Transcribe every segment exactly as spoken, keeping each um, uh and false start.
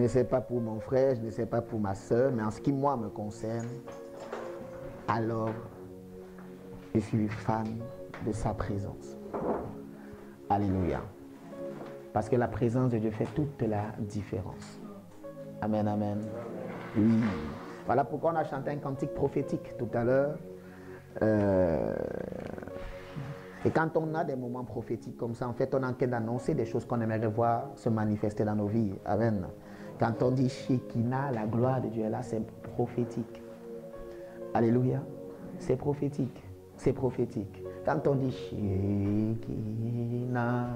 ne sais pas pour mon frère, je ne sais pas pour ma soeur, mais en ce qui moi me concerne, alors je suis fan de sa présence. Alléluia. Parce que la présence de Dieu fait toute la différence. Amen, amen. Oui. Voilà pourquoi on a chanté un cantique prophétique tout à l'heure. Euh, et quand on a des moments prophétiques comme ça, en fait, on est en train d'annoncer des choses qu'on aimerait voir se manifester dans nos vies. Amen. Quand on dit Shekinah, la gloire de Dieu est là, c'est prophétique. Alléluia. C'est prophétique. C'est prophétique. Quand on dit Shekinah,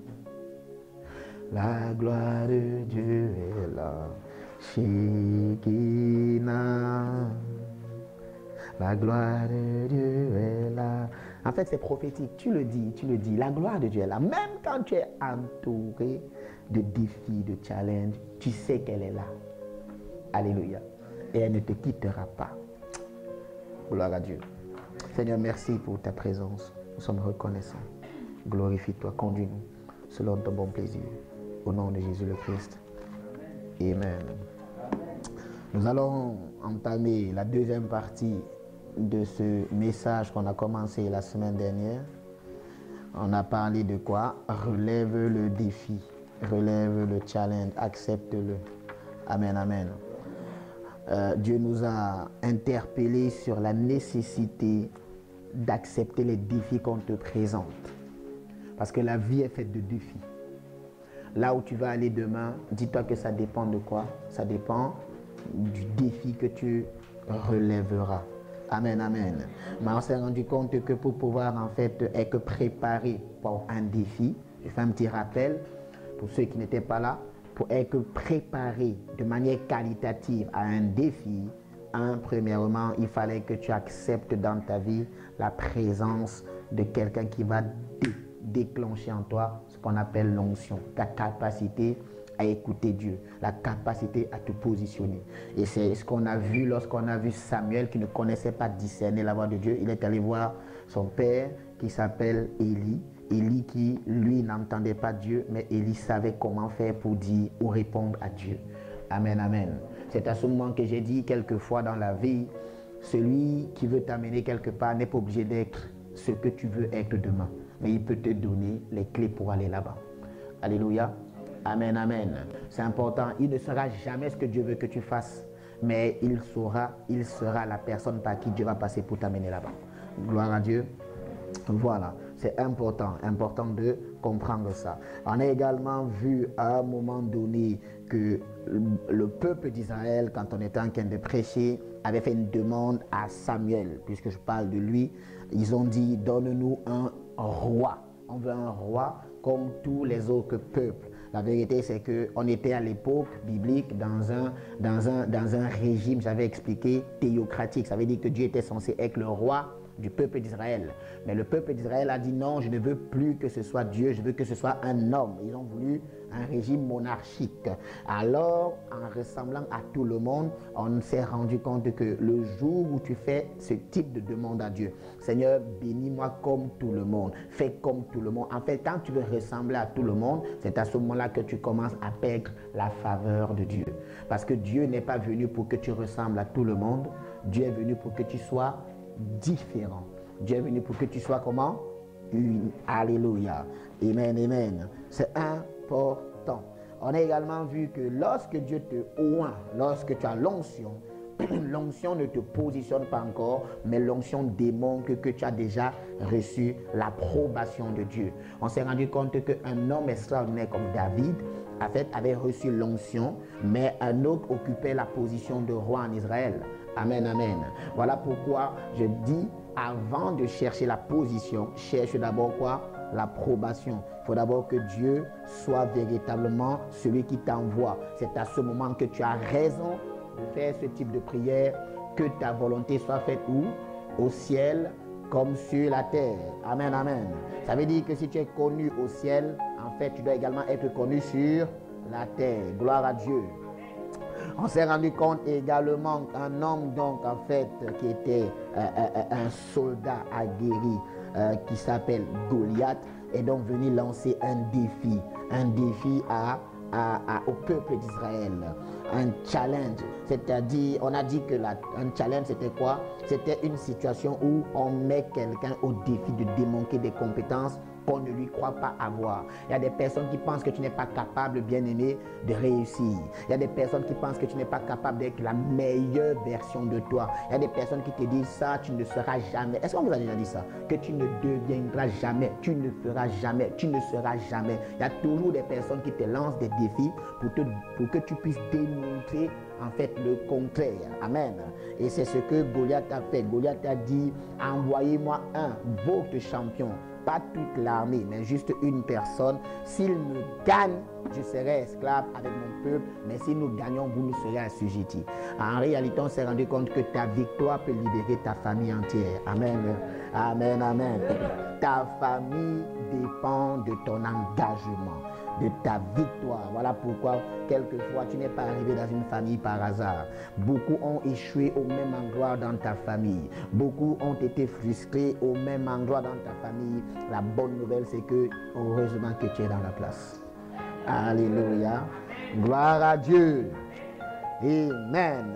la gloire de Dieu est là. Shekinah, la gloire de Dieu est là. En fait, c'est prophétique. Tu le dis, tu le dis. La gloire de Dieu est là. Même quand tu es entouré de défis, de challenges, tu sais qu'elle est là. Alléluia. Et elle ne te quittera pas. Gloire à Dieu. Seigneur, merci pour ta présence. Nous sommes reconnaissants. Glorifie-toi, conduis-nous selon ton bon plaisir. Au nom de Jésus le Christ. Amen. Nous allons entamer la deuxième partie de ce message qu'on a commencé la semaine dernière. On a parlé de quoi? Relève le défi, relève le challenge, accepte-le. Amen, amen. Euh, Dieu nous a interpellés sur la nécessité d'accepter les défis qu'on te présente. Parce que la vie est faite de défis. Là où tu vas aller demain, dis-toi que ça dépend de quoi? Ça dépend du défi que tu relèveras. Amen, amen. Mais on s'est rendu compte que pour pouvoir en fait être préparé pour un défi, je fais un petit rappel pour ceux qui n'étaient pas là, pour être préparé de manière qualitative à un défi, un, premièrement, il fallait que tu acceptes dans ta vie la présence de quelqu'un qui va dé déclencher en toi ce qu'on appelle l'onction, ta capacité à écouter Dieu, la capacité à te positionner. Et c'est ce qu'on a vu lorsqu'on a vu Samuel qui ne connaissait pas discerner la voix de Dieu. Il est allé voir son père qui s'appelle Élie. Élie qui, lui, n'entendait pas Dieu, mais Élie savait comment faire pour dire ou répondre à Dieu. Amen, amen. C'est à ce moment que j'ai dit quelquefois dans la vie, celui qui veut t'amener quelque part n'est pas obligé d'être ce que tu veux être demain, mais il peut te donner les clés pour aller là-bas. Alléluia. Amen, amen. C'est important. Il ne sera jamais ce que Dieu veut que tu fasses, mais il saura, il sera la personne par qui Dieu va passer pour t'amener là-bas. Gloire à Dieu. Voilà, c'est important, important de comprendre ça. On a également vu à un moment donné que le peuple d'Israël, quand on était en train de prêcher, avait fait une demande à Samuel, puisque je parle de lui. Ils ont dit, donne-nous un roi. On veut un roi comme tous les autres peuples. La vérité, c'est qu'on était à l'époque biblique dans un, dans, un, dans un régime, j'avais expliqué, théocratique. Ça veut dire que Dieu était censé être le roi du peuple d'Israël. Mais le peuple d'Israël a dit non, je ne veux plus que ce soit Dieu, je veux que ce soit un homme. Ils ont voulu un régime monarchique. Alors, en ressemblant à tout le monde, on s'est rendu compte que le jour où tu fais ce type de demande à Dieu, Seigneur, bénis-moi comme tout le monde, fais comme tout le monde. En fait, quand tu veux ressembler à tout le monde, c'est à ce moment-là que tu commences à perdre la faveur de Dieu. Parce que Dieu n'est pas venu pour que tu ressembles à tout le monde, Dieu est venu pour que tu sois différent. Dieu est venu pour que tu sois comment? Une. Alléluia. Amen, amen. C'est important. On a également vu que lorsque Dieu te oint, lorsque tu as l'onction, l'onction ne te positionne pas encore, mais l'onction démontre que tu as déjà reçu l'approbation de Dieu. On s'est rendu compte qu'un homme extraordinaire comme David, en fait, avait reçu l'onction, mais un autre occupait la position de roi en Israël. Amen, amen. Voilà pourquoi je dis, avant de chercher la position, cherche d'abord quoi? L'approbation. Il faut d'abord que Dieu soit véritablement celui qui t'envoie. C'est à ce moment que tu as raison de faire ce type de prière, que ta volonté soit faite où? Au ciel comme sur la terre. Amen, amen. Ça veut dire que si tu es connu au ciel, en fait, tu dois également être connu sur la terre. Gloire à Dieu. On s'est rendu compte également qu'un homme, donc, en fait, qui était euh, euh, un soldat aguerri, euh, qui s'appelle Goliath, est donc venu lancer un défi, un défi à à, à, au peuple d'Israël. Un challenge, c'est-à-dire, on a dit que la, un challenge c'était quoi? C'était une situation où on met quelqu'un au défi de démontrer des compétences qu'on ne lui croit pas avoir. Il y a des personnes qui pensent que tu n'es pas capable, bien-aimé, de réussir. Il y a des personnes qui pensent que tu n'es pas capable d'être la meilleure version de toi. Il y a des personnes qui te disent ça, tu ne seras jamais. Est-ce qu'on vous a déjà dit ça? Que tu ne deviendras jamais, tu ne feras jamais, tu ne seras jamais. Il y a toujours des personnes qui te lancent des défis pour, te, pour que tu puisses démontrer en fait le contraire. Amen. Et c'est ce que Goliath a fait. Goliath a dit, envoyez-moi un, votre champion. Pas toute l'armée, mais juste une personne. S'il me gagne, je serai esclave avec mon peuple, mais si nous gagnons, vous nous serez assujettis. En réalité, on s'est rendu compte que ta victoire peut libérer ta famille entière. Amen. Amen, amen. Ta famille dépend de ton engagement, de ta victoire. Voilà pourquoi, quelquefois, tu n'es pas arrivé dans une famille par hasard. Beaucoup ont échoué au même endroit dans ta famille. Beaucoup ont été frustrés au même endroit dans ta famille. La bonne nouvelle, c'est que, heureusement que tu es dans la place. Alléluia. Gloire à Dieu. Amen.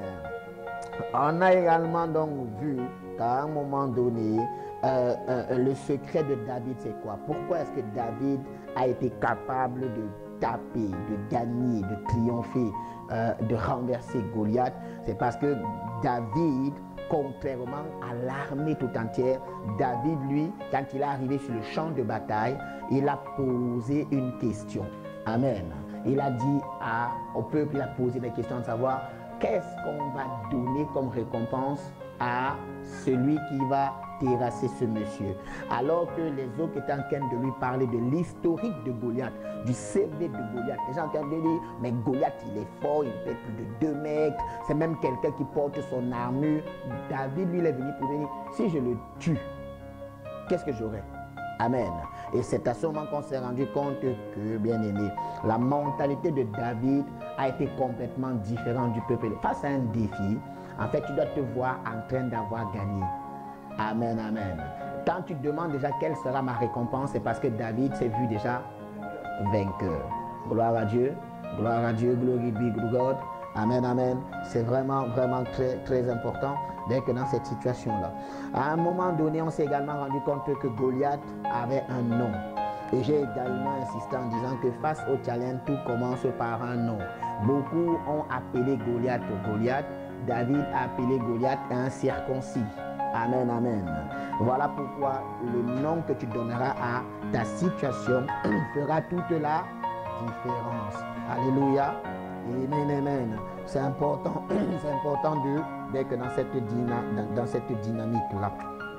On a également donc vu qu'à un moment donné, euh, euh, le secret de David, c'est quoi? Pourquoi est-ce que David a été capable de taper, de gagner, de triompher, euh, de renverser Goliath? C'est parce que David, contrairement à l'armée tout entière, David, lui, quand il est arrivé sur le champ de bataille, il a posé une question. Amen. Il a dit à, au peuple, il a posé des questions de savoir qu'est-ce qu'on va donner comme récompense à celui qui va terrasser ce monsieur. Alors que les autres étaient en train de lui parler de l'historique de Goliath, du C V de Goliath. Les gens étaient en train de dire, mais Goliath, il est fort, il fait plus de deux mètres, c'est même quelqu'un qui porte son armure. David, lui, il est venu pour dire, si je le tue, qu'est-ce que j'aurai? Amen. Et c'est à ce moment qu'on s'est rendu compte que, bien aimé, la mentalité de David a été complètement différente du peuple. Face à un défi, en fait, tu dois te voir en train d'avoir gagné. Amen, amen. Quand tu te demandes déjà quelle sera ma récompense, c'est parce que David s'est vu déjà vainqueur. Gloire à Dieu, gloire à Dieu, glory be to God. Amen, amen. C'est vraiment, vraiment très, très important d'être dans cette situation-là. À un moment donné, on s'est également rendu compte que Goliath avait un nom. Et j'ai également insisté en disant que face au challenge, tout commence par un nom. Beaucoup ont appelé Goliath Goliath. David a appelé Goliath un circoncis. Amen, amen. Voilà pourquoi le nom que tu donneras à ta situation fera toute la différence. Alléluia. Amen, amen. C'est important, c'est important d'être dans cette, dyna, dans, dans cette dynamique-là.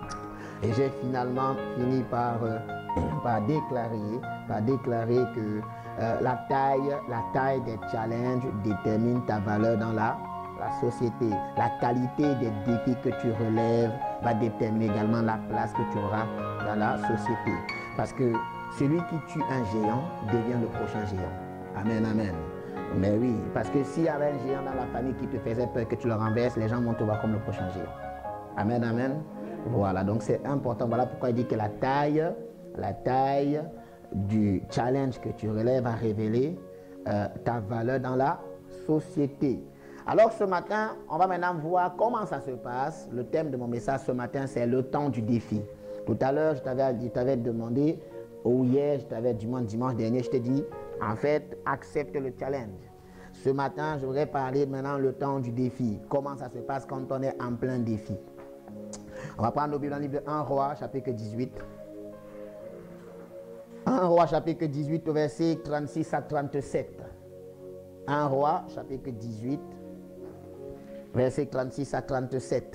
Et j'ai finalement fini par, euh, par, déclarer, par déclarer que euh, la, taille, la taille des challenges détermine ta valeur dans la, la société. La qualité des défis que tu relèves va déterminer également la place que tu auras dans la société. Parce que celui qui tue un géant devient le prochain géant. Amen, amen. Mais oui, parce que s'il y avait un géant dans la famille qui te faisait peur que tu le renverses, les gens vont te voir comme le prochain géant. Amen, amen. Voilà, donc c'est important. Voilà pourquoi il dit que la taille, la taille du challenge que tu relèves va révéler euh, ta valeur dans la société. Alors ce matin, on va maintenant voir comment ça se passe. Le thème de mon message ce matin, c'est le temps du défi. Tout à l'heure, je t'avais demandé, ou hier, je t'avais dimanche, dimanche dernier, je t'ai dit, en fait, accepte le challenge. Ce matin, je voudrais parler maintenant le temps du défi. Comment ça se passe quand on est en plein défi. On va prendre nos Bibles dans le livre de un Roi, chapitre dix-huit. un Roi, chapitre dix-huit, au verset trente-six à trente-sept. un Roi, chapitre dix-huit, verset trente-six à trente-sept.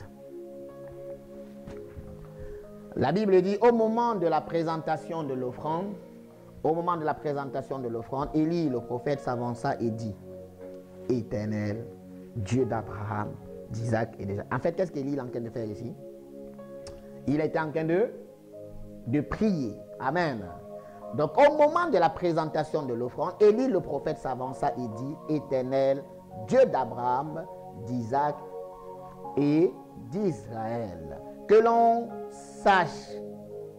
La Bible dit, au moment de la présentation de l'offrande, au moment de la présentation de l'offrande, Élie, le prophète, s'avança et dit, Éternel, Dieu d'Abraham, d'Isaac et d'Isaac. En fait, qu'est-ce qu'Élie est en train de faire ici? Il était en train de, de prier. Amen. Donc, au moment de la présentation de l'offrande, Élie, le prophète, s'avança et dit, Éternel, Dieu d'Abraham, d'Isaac et d'Israël. Que l'on sache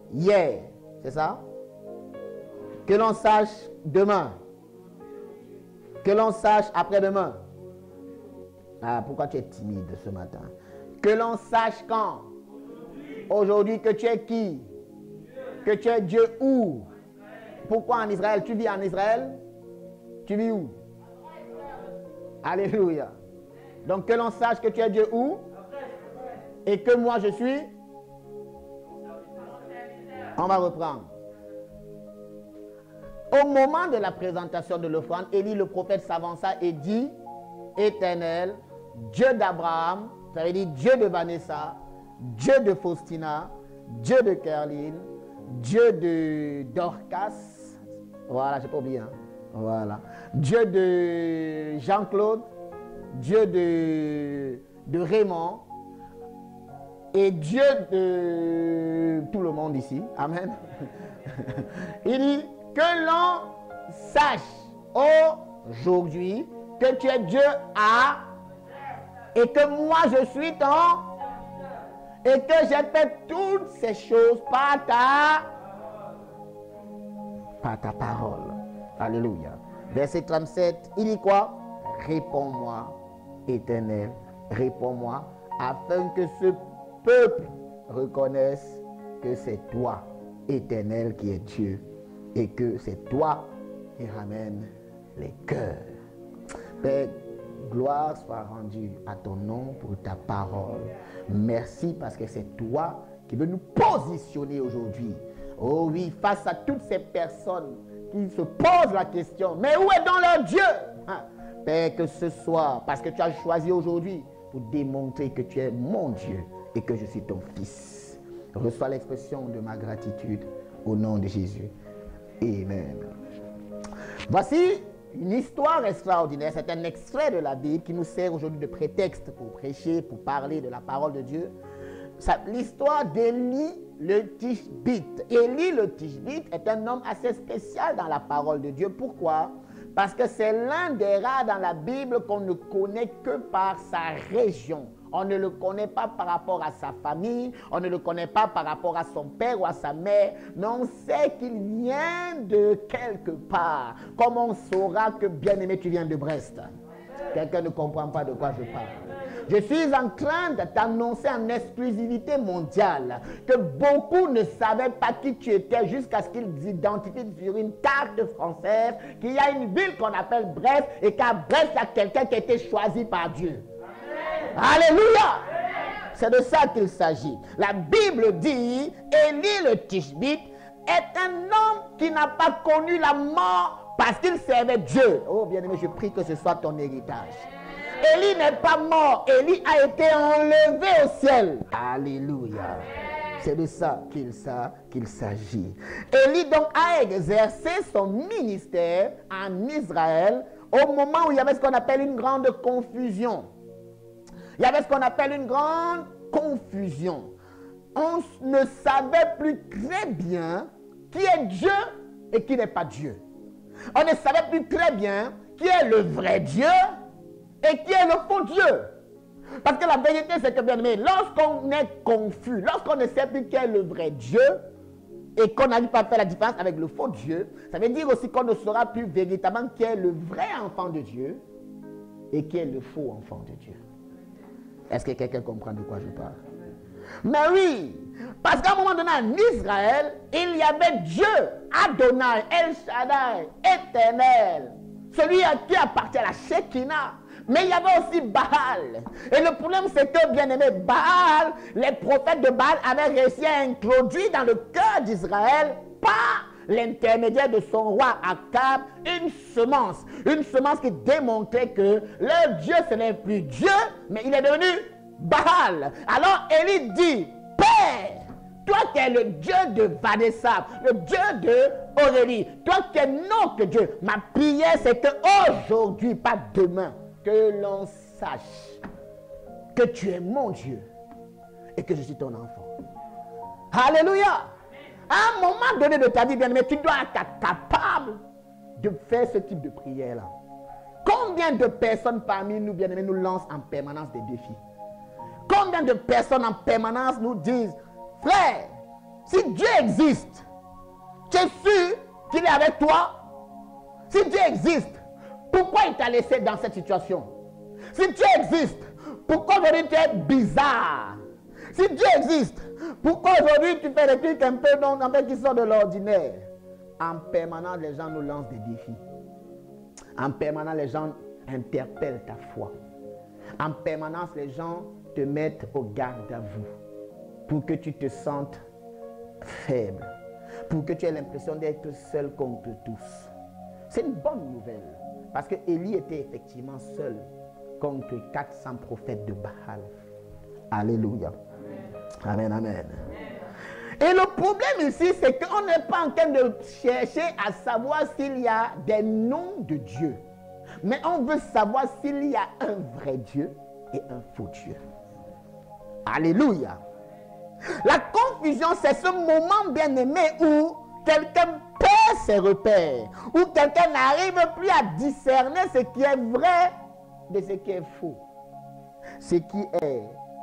hier, c'est ça? Que l'on sache demain. Que l'on sache après-demain. Ah, pourquoi tu es timide ce matin? Que l'on sache quand? Aujourd'hui, que tu es qui? Que tu es Dieu où? Pourquoi en Israël? Tu vis en Israël? Tu vis où? Alléluia. Donc que l'on sache que tu es Dieu où? Et que moi je suis? On va reprendre. Au moment de la présentation de l'offrande, Élie le prophète s'avança et dit: Éternel, Dieu d'Abraham, ça veut dire Dieu de Vanessa, Dieu de Faustina, Dieu de Caroline, Dieu de Dorcas, voilà, j'ai pas oublié, hein? Voilà, Dieu de Jean-Claude, Dieu de, de Raymond, et Dieu de tout le monde ici, amen. Il dit que l'on sache aujourd'hui que tu es Dieu à, et que moi je suis ton, et que j'ai fait toutes ces choses par ta, par ta parole. Alléluia. Verset trente-sept, il dit quoi? Réponds-moi, Éternel, réponds-moi, afin que ce peuple reconnaisse que c'est toi, Éternel, qui es Dieu, et que c'est toi qui ramène les cœurs. Père, gloire soit rendue à ton nom pour ta parole. Merci parce que c'est toi qui veux nous positionner aujourd'hui. Oh oui, face à toutes ces personnes qui se posent la question, mais où est donc leur Dieu? Hein? Père, que ce soit, parce que tu as choisi aujourd'hui pour démontrer que tu es mon Dieu et que je suis ton fils. Reçois l'expression de ma gratitude au nom de Jésus. Amen. Voici une histoire extraordinaire. C'est un extrait de la Bible qui nous sert aujourd'hui de prétexte pour prêcher, pour parler de la parole de Dieu. L'histoire d'Élie le Tishbite. Élie le Tishbite est un homme assez spécial dans la parole de Dieu. Pourquoi? Parce que c'est l'un des rares dans la Bible qu'on ne connaît que par sa région. On ne le connaît pas par rapport à sa famille, on ne le connaît pas par rapport à son père ou à sa mère, mais on sait qu'il vient de quelque part. Comme on saura que, bien-aimé, tu viens de Brest. Quelqu'un ne comprend pas de quoi je parle. Je suis en train de t'annoncer en exclusivité mondiale que beaucoup ne savaient pas qui tu étais jusqu'à ce qu'ils identifient sur une carte française qu'il y a une ville qu'on appelle Brest et qu'à Brest, il y a quelqu'un qui a été choisi par Dieu. Alléluia! C'est de ça qu'il s'agit. La Bible dit, Élie le Tishbite est un homme qui n'a pas connu la mort parce qu'il servait Dieu. Oh bien-aimé, je prie que ce soit ton héritage. Élie n'est pas mort, Élie a été enlevé au ciel. Alléluia. C'est de ça qu'il qu'il s'agit. Élie donc a exercé son ministère en Israël au moment où il y avait ce qu'on appelle une grande confusion. Il y avait ce qu'on appelle une grande confusion. On ne savait plus très bien qui est Dieu et qui n'est pas Dieu. On ne savait plus très bien qui est le vrai Dieu et qui est le faux Dieu. Parce que la vérité, c'est que, bien aimé, lorsqu'on est confus, lorsqu'on ne sait plus qui est le vrai Dieu et qu'on n'arrive pas à faire la différence avec le faux Dieu, ça veut dire aussi qu'on ne saura plus véritablement qui est le vrai enfant de Dieu et qui est le faux enfant de Dieu. Est-ce que quelqu'un comprend de quoi je parle? Mais oui, parce qu'à un moment donné en Israël, il y avait Dieu, Adonai, El Shaddai, Éternel, celui à qui appartient la Shekinah. Mais il y avait aussi Baal. Et le problème, c'est que, bien aimé, Baal, les prophètes de Baal avaient réussi à introduire dans le cœur d'Israël par l'intermédiaire de son roi Akab une semence. Une semence qui démontrait que leur Dieu, ce n'est plus Dieu, mais il est devenu Baal. Alors Élie dit, Père, toi qui es le Dieu de Vanessa, le Dieu de Aurélie, toi qui es notre Dieu, ma prière c'est que aujourd'hui, pas demain, que l'on sache que tu es mon Dieu et que je suis ton enfant. Alléluia. À un moment donné de ta vie, bien-aimé, tu dois être capable de faire ce type de prière-là. Combien de personnes parmi nous, bien-aimés, nous lancent en permanence des défis? Combien de personnes en permanence nous disent, frère, si Dieu existe, tu es sûr qu'il est avec toi? Si Dieu existe, pourquoi il t'a laissé dans cette situation? Si Dieu existe, pourquoi aujourd'hui tu es bizarre? Si Dieu existe, pourquoi aujourd'hui tu fais des trucs un peu, non, un peu qui sortent de l'ordinaire? En permanence, les gens nous lancent des défis. En permanence, les gens interpellent ta foi. En permanence, les gens te mettent au garde à vous pour que tu te sentes faible, pour que tu aies l'impression d'être seul contre tous. C'est une bonne nouvelle parce que Élie était effectivement seul contre quatre cents prophètes de Baal. Alléluia. Amen, amen. Et le problème ici, c'est qu'on n'est pas en train de chercher à savoir s'il y a des noms de Dieu. Mais on veut savoir s'il y a un vrai Dieu et un faux Dieu. Alléluia. La confusion, c'est ce moment bien-aimé où quelqu'un perd ses repères, où quelqu'un n'arrive plus à discerner ce qui est vrai de ce qui est faux. Ce qui est,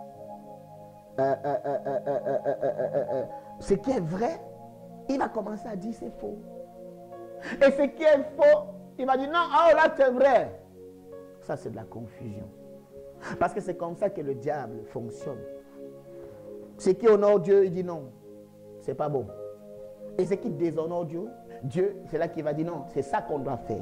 euh, euh, euh, euh, euh, euh, euh, euh, euh, ce qui est vrai, il va commencer à dire c'est faux. Et ce qui est faux, il va dire non, oh là c'est vrai. Ça c'est de la confusion. Parce que c'est comme ça que le diable fonctionne. Ce qui honore Dieu, il dit non, c'est pas bon. Et ce qui déshonore Dieu, Dieu, c'est là qu'il va dire non, c'est ça qu'on doit faire.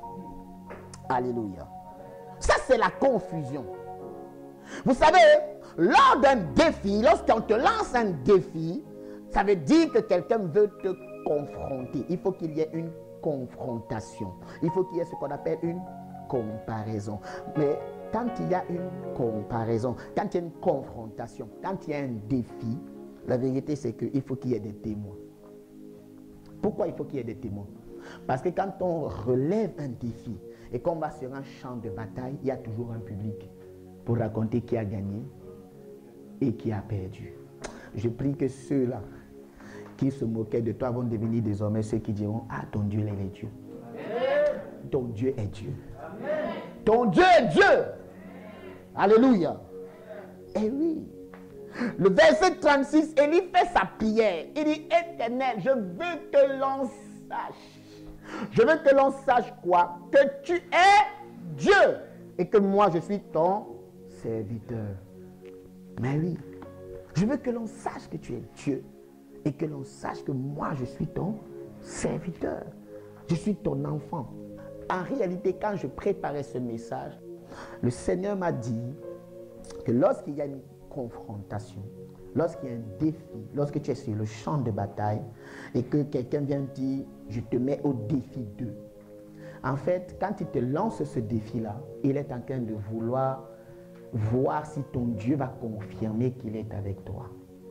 Alléluia. Ça c'est la confusion. Vous savez, lors d'un défi, lorsqu'on te lance un défi, ça veut dire que quelqu'un veut te confronter. Il faut qu'il y ait une confrontation. Il faut qu'il y ait ce qu'on appelle une comparaison. Mais quand il y a une comparaison, quand il y a une confrontation, quand il y a un défi, la vérité c'est qu'il faut qu'il y ait des témoins. Pourquoi il faut qu'il y ait des témoins? Parce que quand on relève un défi et qu'on va sur un champ de bataille, il y a toujours un public pour raconter qui a gagné et qui a perdu. Je prie que ceux-là qui se moquaient de toi vont devenir désormais ceux qui diront « Ah, ton Dieu, il est Dieu. Ton Dieu est Dieu. Ton Dieu est Dieu. » Alléluia. Et oui. Le verset trente-six, Élie fait sa prière. Il dit « Éternel, je veux que l'on sache. Je veux que l'on sache quoi? Que tu es Dieu et que moi, je suis ton serviteur. » Mais oui. Je veux que l'on sache que tu es Dieu et que l'on sache que moi, je suis ton serviteur. Je suis ton enfant. En réalité, quand je préparais ce message, le Seigneur m'a dit que lorsqu'il y a une confrontation, lorsqu'il y a un défi, lorsque tu es sur le champ de bataille et que quelqu'un vient te dire « je te mets au défi d'eux », en fait, quand il te lance ce défi-là, il est en train de vouloir voir si ton Dieu va confirmer qu'il est avec toi.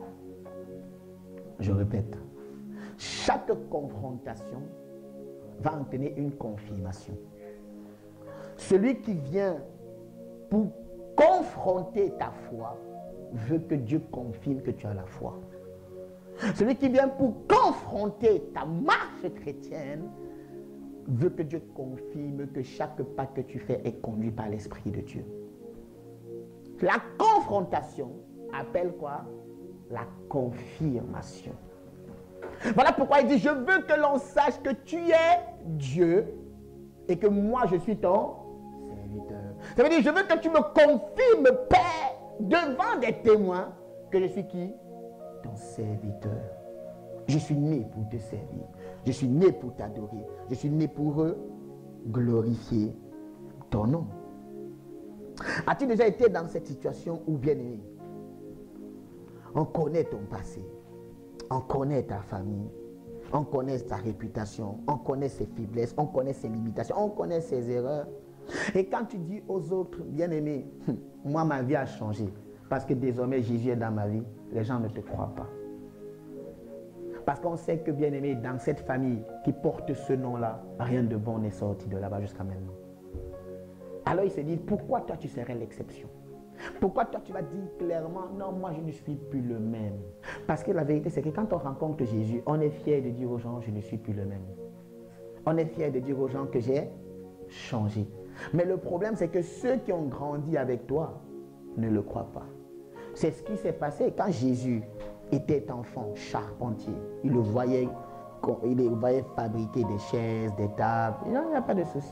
Je répète, chaque confrontation va entraîner une confirmation. Celui qui vient pour confronter ta foi veut que Dieu confirme que tu as la foi. Celui qui vient pour confronter ta marche chrétienne veut que Dieu confirme que chaque pas que tu fais est conduit par l'Esprit de Dieu. La confrontation appelle quoi? La confirmation. Voilà pourquoi il dit, je veux que l'on sache que tu es Dieu et que moi je suis ton serviteur. Ça veut dire, je veux que tu me confirmes, Père, devant des témoins, que je suis qui? Ton serviteur. Je suis né pour te servir. Je suis né pour t'adorer. Je suis né pour glorifier ton nom. As-tu déjà été dans cette situation où, bien aimé, on connaît ton passé, on connaît ta famille, on connaît ta réputation, on connaît ses faiblesses, on connaît ses limitations, on connaît ses erreurs. Et quand tu dis aux autres, bien aimé, moi ma vie a changé parce que désormais Jésus est dans ma vie, les gens ne te croient pas. Parce qu'on sait que, bien aimé, dans cette famille qui porte ce nom-là, rien de bon n'est sorti de là-bas jusqu'à maintenant. Alors il se dit, pourquoi toi tu serais l'exception? Pourquoi toi tu vas dire clairement, non, moi je ne suis plus le même? Parce que la vérité c'est que quand on rencontre Jésus, on est fier de dire aux gens, je ne suis plus le même. On est fier de dire aux gens que j'ai changé. Mais le problème c'est que ceux qui ont grandi avec toi ne le croient pas. C'est ce qui s'est passé quand Jésus était enfant, charpentier. Il le voyait, il le voyait fabriquer des chaises, des tables. Il n'y a pas de souci.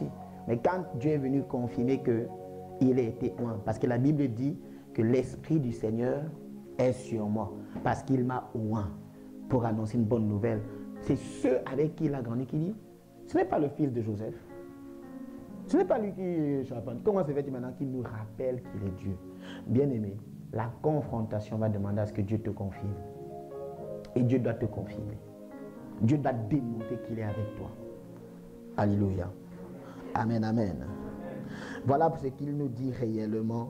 Mais quand Dieu est venu confirmer qu'il a été oint, parce que la Bible dit que l'Esprit du Seigneur est sur moi, parce qu'il m'a oint pour annoncer une bonne nouvelle. C'est ceux avec qui il a grandi qui dit, ce n'est pas le fils de Joseph. Ce n'est pas lui qui chapane. Comment se fait-il maintenant qu'il nous rappelle qu'il est Dieu? Bien-aimé, la confrontation va demander à ce que Dieu te confirme. Et Dieu doit te confirmer. Dieu doit démontrer qu'il est avec toi. Alléluia. Amen, amen. Voilà ce qu'il nous dit réellement.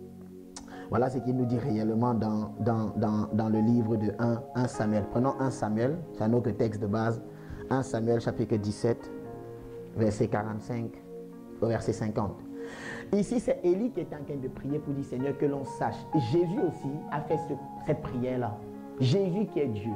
Voilà ce qu'il nous dit réellement dans, dans, dans, dans le livre de un Samuel. Prenons un Samuel, c'est un autre texte de base. un Samuel chapitre dix-sept, verset quarante-cinq au verset cinquante. Ici, c'est Élie qui est en train de prier pour dire, Seigneur, que l'on sache. Jésus aussi a fait ce, cette prière-là. Jésus qui est Dieu.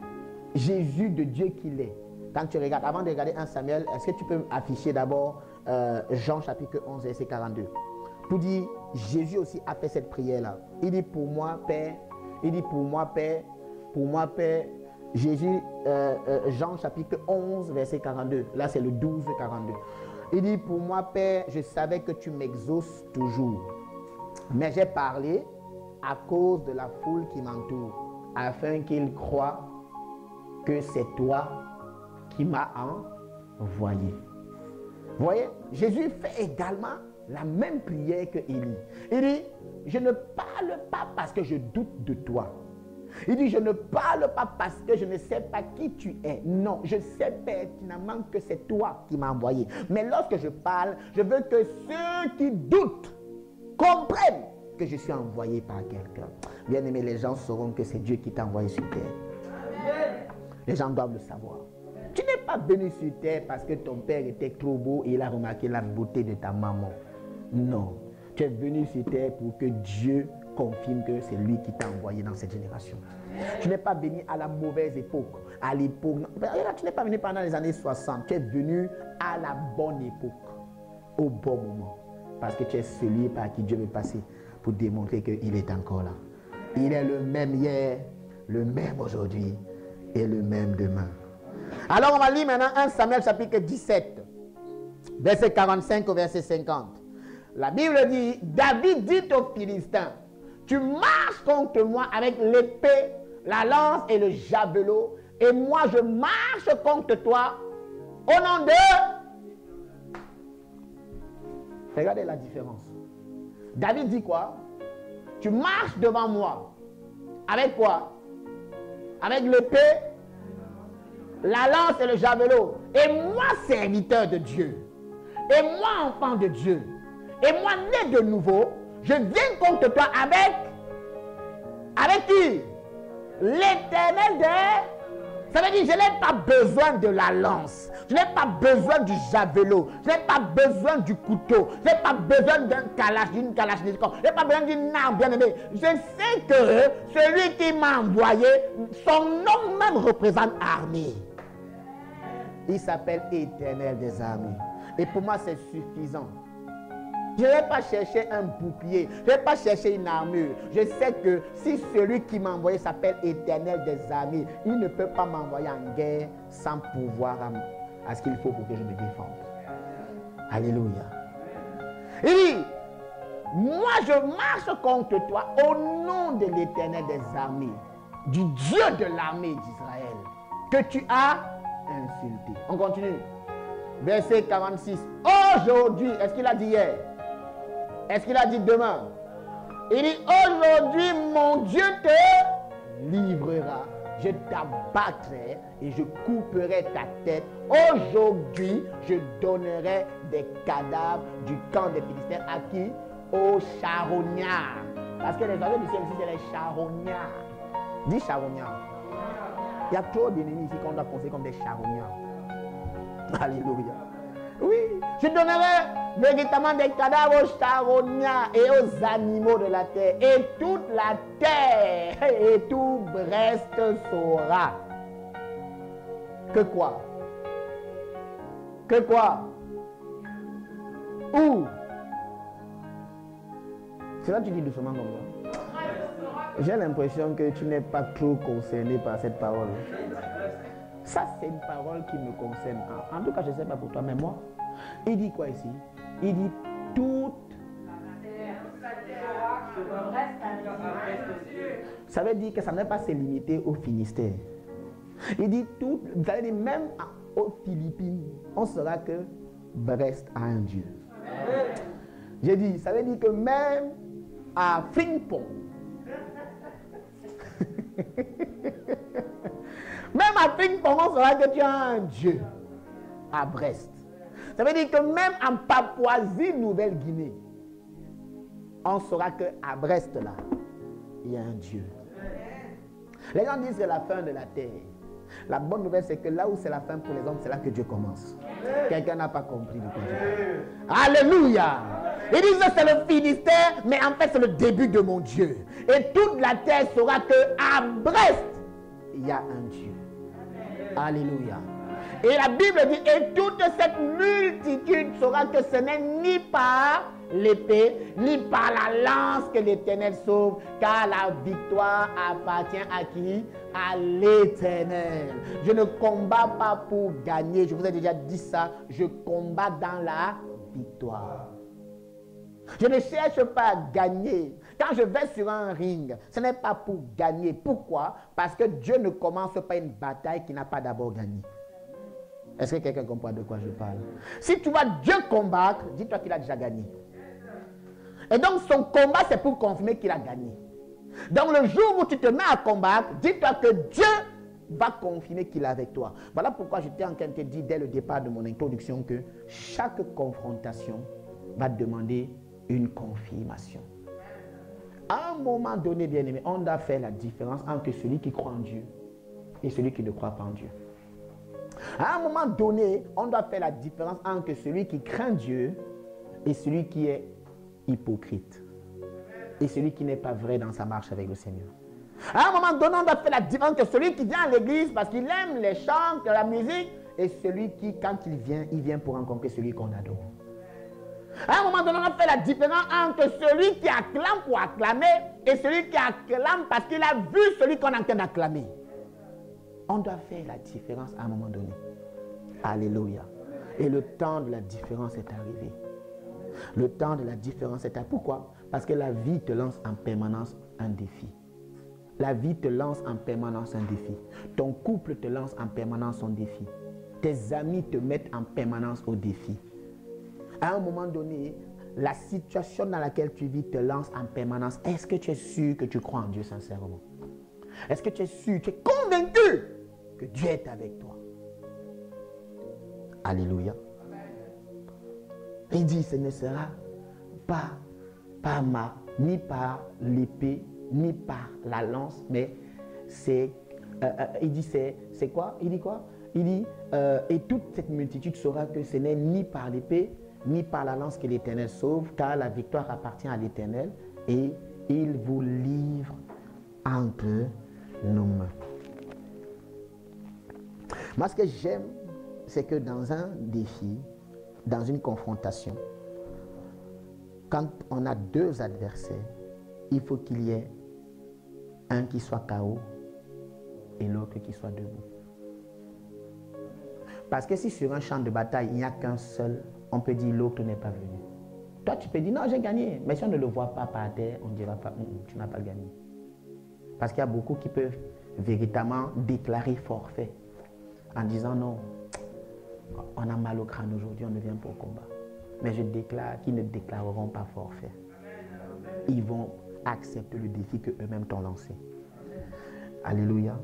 Jésus de Dieu qu'il est. Quand tu regardes, avant de regarder un Samuel, est-ce que tu peux afficher d'abord euh, Jean chapitre onze, verset quarante-deux. Pour dire, Jésus aussi a fait cette prière-là. Il dit, pour moi, Père, il dit, pour moi, Père, pour moi, Père, Jésus, euh, euh, Jean chapitre onze, verset quarante-deux. Là, c'est le douze, quarante-deux. Il dit, pour moi, Père, je savais que tu m'exauces toujours. Mais j'ai parlé à cause de la foule qui m'entoure, afin qu'ils croient que c'est toi qui m'as envoyé. Vous voyez, Jésus fait également la même prière que Élie. Il dit, je ne parle pas parce que je doute de toi. Il dit, je ne parle pas parce que je ne sais pas qui tu es. Non, je sais pertinemment que c'est toi qui m'as envoyé. Mais lorsque je parle, je veux que ceux qui doutent comprennent que je suis envoyé par quelqu'un. Bien aimé, les gens sauront que c'est Dieu qui t'a envoyé sur terre. Amen. Les gens doivent le savoir. Tu n'es pas venu sur terre parce que ton père était trop beau et il a remarqué la beauté de ta maman. Non. Tu es venu sur terre pour que Dieu confirme que c'est lui qui t'a envoyé dans cette génération. Tu n'es pas venu à la mauvaise époque, à l'époque. Tu n'es pas venu pendant les années soixante. Tu es venu à la bonne époque, au bon moment. Parce que tu es celui par qui Dieu veut passer pour démontrer qu'il est encore là. Il est le même hier, le même aujourd'hui et le même demain. Alors on va lire maintenant un Samuel chapitre dix-sept, verset quarante-cinq au verset cinquante. La Bible dit, David dit aux Philistins, tu marches contre moi avec l'épée, la lance et le javelot, et moi je marche contre toi au nom de... Regardez la différence. David dit quoi? Tu marches devant moi. Avec quoi? Avec l'épée, la lance et le javelot. Et moi, serviteur de Dieu. Et moi, enfant de Dieu. Et moi, né de nouveau, je viens contre toi avec... Avec qui? L'Éternel des... Ça veut dire, je n'ai pas besoin de la lance. Je n'ai pas besoin du javelot. Je n'ai pas besoin du couteau. Je n'ai pas besoin d'un kalash, d'une kalachnikov. Je n'ai pas besoin d'une arme, bien aimé. Je sais que celui qui m'a envoyé, son nom même représente armée. Il s'appelle Éternel des armées. Et pour moi, c'est suffisant. Je ne vais pas chercher un bouclier, je ne vais pas chercher une armure. Je sais que si celui qui m'a envoyé s'appelle Éternel des armées, il ne peut pas m'envoyer en guerre sans pouvoir à, à ce qu'il faut pour que je me défende. Alléluia. Il dit, moi je marche contre toi au nom de l'Éternel des armées, du Dieu de l'armée d'Israël, que tu as insulté. On continue. Verset quarante-six. Aujourd'hui, est-ce qu'il a dit hier? Est-ce qu'il a dit demain? Il dit, aujourd'hui, mon Dieu te livrera. Je t'abattrai et je couperai ta tête. Aujourd'hui, je donnerai des cadavres du camp des Philistins à qui? Aux charognards. Parce que les oiseaux du ciel ici, c'est les charognards. Dis charognards. Il y a trop d'ennemis ici qu'on doit penser comme des charognards. Alléluia. Oui, je donnerai véritablement des cadavres aux charognards et aux animaux de la terre. Et toute la terre et tout Brest saura. Que quoi? Que quoi? Où? C'est là que tu dis doucement comme ça. J'ai l'impression que tu n'es pas trop concerné par cette parole. Ça, c'est une parole qui me concerne. En, en tout cas, je ne sais pas pour toi, mais moi, il dit quoi ici? Il dit toute. Ça veut dire que ça ne va pas se limiter au Finistère. Il dit tout, vous allez dire même aux Philippines, on saura que Brest a un Dieu. J'ai dit, ça veut dire que même à Frimpong, même à Frimpong, on saura que tu as un Dieu. À Brest. Ça veut dire que même en Papouasie-Nouvelle-Guinée, on saura qu'à Brest, là, il y a un Dieu. Les gens disent que c'est la fin de la terre. La bonne nouvelle, c'est que là où c'est la fin pour les hommes, c'est là que Dieu commence. Quelqu'un n'a pas compris de quoi je parle. Alléluia. Ils disent que c'est le Finistère, mais en fait, c'est le début de mon Dieu. Et toute la terre saura qu'à Brest, il y a un Dieu. Alléluia. Et la Bible dit, et toute cette multitude saura que ce n'est ni par l'épée, ni par la lance que l'Éternel sauve, car la victoire appartient à qui? À l'Éternel. Je ne combats pas pour gagner. Je vous ai déjà dit ça. Je combats dans la victoire. Je ne cherche pas à gagner. Quand je vais sur un ring, ce n'est pas pour gagner. Pourquoi? Parce que Dieu ne commence pas une bataille qui n'a pas d'abord gagné. Est-ce que quelqu'un comprend de quoi je parle? Si tu vois Dieu combattre, dis-toi qu'il a déjà gagné. Et donc son combat, c'est pour confirmer qu'il a gagné. Donc le jour où tu te mets à combattre, dis-toi que Dieu va confirmer qu'il est avec toi. Voilà pourquoi j'étais en train de te dire dès le départ de mon introduction que chaque confrontation va demander une confirmation. À un moment donné, bien aimé, on doit faire la différence entre celui qui croit en Dieu et celui qui ne croit pas en Dieu. À un moment donné, on doit faire la différence entre celui qui craint Dieu et celui qui est hypocrite. Et celui qui n'est pas vrai dans sa marche avec le Seigneur. À un moment donné, on doit faire la différence entre celui qui vient à l'église parce qu'il aime les chants, la musique, et celui qui, quand il vient, il vient pour rencontrer celui qu'on adore. À un moment donné, on doit faire la différence entre celui qui acclame pour acclamer et celui qui acclame parce qu'il a vu celui qu'on est en train d'acclamer. On doit faire la différence à un moment donné. Alléluia. Et le temps de la différence est arrivé. Le temps de la différence est arrivé. Pourquoi? Parce que la vie te lance en permanence un défi. La vie te lance en permanence un défi. Ton couple te lance en permanence un défi. Tes amis te mettent en permanence au défi. À un moment donné, la situation dans laquelle tu vis te lance en permanence. Est-ce que tu es sûr que tu crois en Dieu sincèrement? Est-ce que tu es sûr, tu es convaincu que Dieu est avec toi? Alléluia. Il dit, ce ne sera pas par ma, ni par l'épée, ni par la lance, mais c'est, euh, euh, il dit, c'est, c'est quoi? Il dit quoi? Il dit, euh, et toute cette multitude saura que ce n'est ni par l'épée, ni par la lance que l'Éternel sauve, car la victoire appartient à l'Éternel, et il vous livre entre nos mains. Moi, ce que j'aime, c'est que dans un défi, dans une confrontation, quand on a deux adversaires, il faut qu'il y ait un qui soit K O et l'autre qui soit debout. Parce que si sur un champ de bataille, il n'y a qu'un seul, on peut dire l'autre n'est pas venu. Toi, tu peux dire non, j'ai gagné. Mais si on ne le voit pas par terre, on ne dira pas, tu n'as pas gagné. Parce qu'il y a beaucoup qui peuvent véritablement déclarer forfait en disant non, on a mal au crâne aujourd'hui, on ne vient pas au combat. Mais je déclare qu'ils ne déclareront pas forfait. Ils vont accepter le défi qu'eux-mêmes t'ont lancé. Alléluia.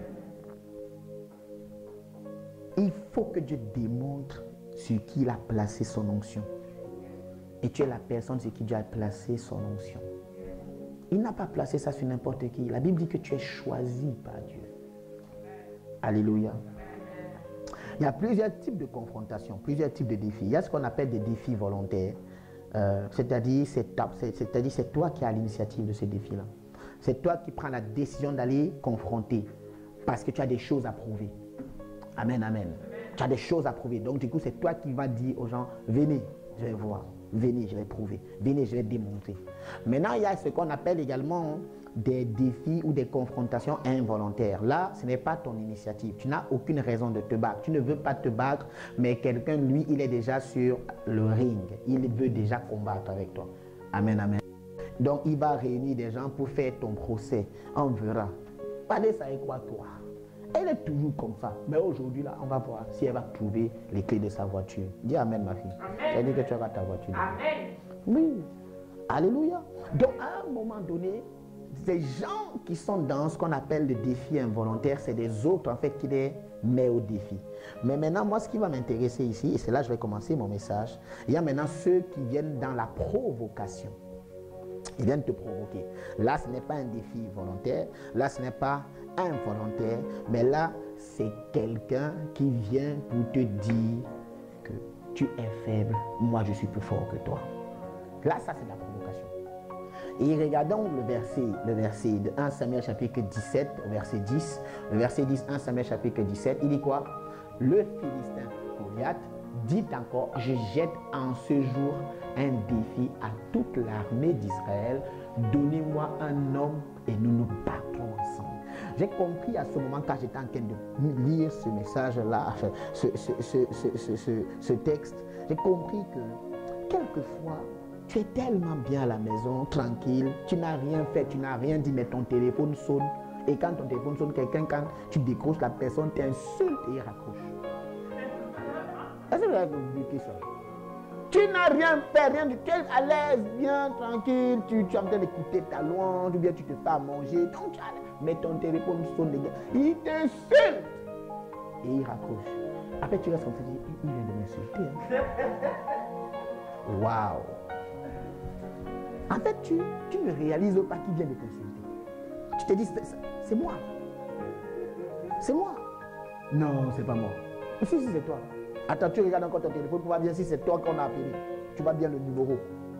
Il faut que Dieu démontre sur qui il a placé son onction. Et tu es la personne sur qui Dieu a placé son onction. Il n'a pas placé ça sur n'importe qui. La Bible dit que tu es choisi par Dieu. Alléluia. Il y a plusieurs types de confrontations, plusieurs types de défis. Il y a ce qu'on appelle des défis volontaires. Euh, c'est-à-dire, c'est, c'est-à-dire, c'est toi qui as l'initiative de ces défis-là. C'est toi qui prends la décision d'aller confronter parce que tu as des choses à prouver. Amen, amen. Tu as des choses à prouver. Donc, du coup, c'est toi qui vas dire aux gens, venez, je vais voir. Venez, je vais prouver. Venez, je vais démontrer. Maintenant, il y a ce qu'on appelle également des défis ou des confrontations involontaires. Là, ce n'est pas ton initiative. Tu n'as aucune raison de te battre. Tu ne veux pas te battre, mais quelqu'un, lui, il est déjà sur le ring. Il veut déjà combattre avec toi. Amen, amen. Donc, il va réunir des gens pour faire ton procès. On verra. Allez, ça est quoi, toi? Elle est toujours comme ça. Mais aujourd'hui, là, on va voir si elle va trouver les clés de sa voiture. Dis amen, ma fille. Ça veut dire que tu auras ta voiture. Amen. Oui. Alléluia. Donc, à un moment donné, ces gens qui sont dans ce qu'on appelle le défi involontaire, c'est des autres, en fait, qui les mettent au défi. Mais maintenant, moi, ce qui va m'intéresser ici, et c'est là que je vais commencer mon message, il y a maintenant ceux qui viennent dans la provocation. Ils viennent te provoquer. Là, ce n'est pas un défi volontaire. Là, ce n'est pas involontaire. Mais là, c'est quelqu'un qui vient pour te dire que tu es faible. Moi, je suis plus fort que toi. Là, ça, c'est de la provocation. Et regardons le verset, le verset de un Samuel chapitre dix-sept, verset dix. Le verset dix, un Samuel chapitre dix-sept, il dit quoi? Le Philistin Goliath dit encore, je jette en ce jour un défi à toute l'armée d'Israël. Donnez-moi un homme et nous nous battrons ensemble. J'ai compris à ce moment, quand j'étais en train de lire ce message-là, ce, ce, ce, ce, ce, ce, ce texte, j'ai compris que quelquefois, tu es tellement bien à la maison, tranquille, tu n'as rien fait, tu n'as rien dit, mais ton téléphone sonne. Et quand ton téléphone sonne, quelqu'un, quand tu décroches, la personne t'insulte et il raccroche. Est-ce que vous avez compris ça? Tu n'as rien fait, rien du tout, à l'aise, bien, tranquille, tu, tu es en train d'écouter ta louange, ou bien tu te fais à manger, donc tu as, mais ton téléphone sonne, les gars, il t'insulte et il raccroche. Après tu restes comme ça, tu dis, il vient de m'insulter. Hein? Waouh! En fait, tu, tu ne réalises pas qu'il vient de t'insulter. Tu te dis, c'est moi. C'est moi. Non, c'est pas moi. Si, si, c'est toi. Attends, tu regardes encore ton téléphone pour voir bien si c'est toi qu'on a appelé. Tu vois bien le numéro.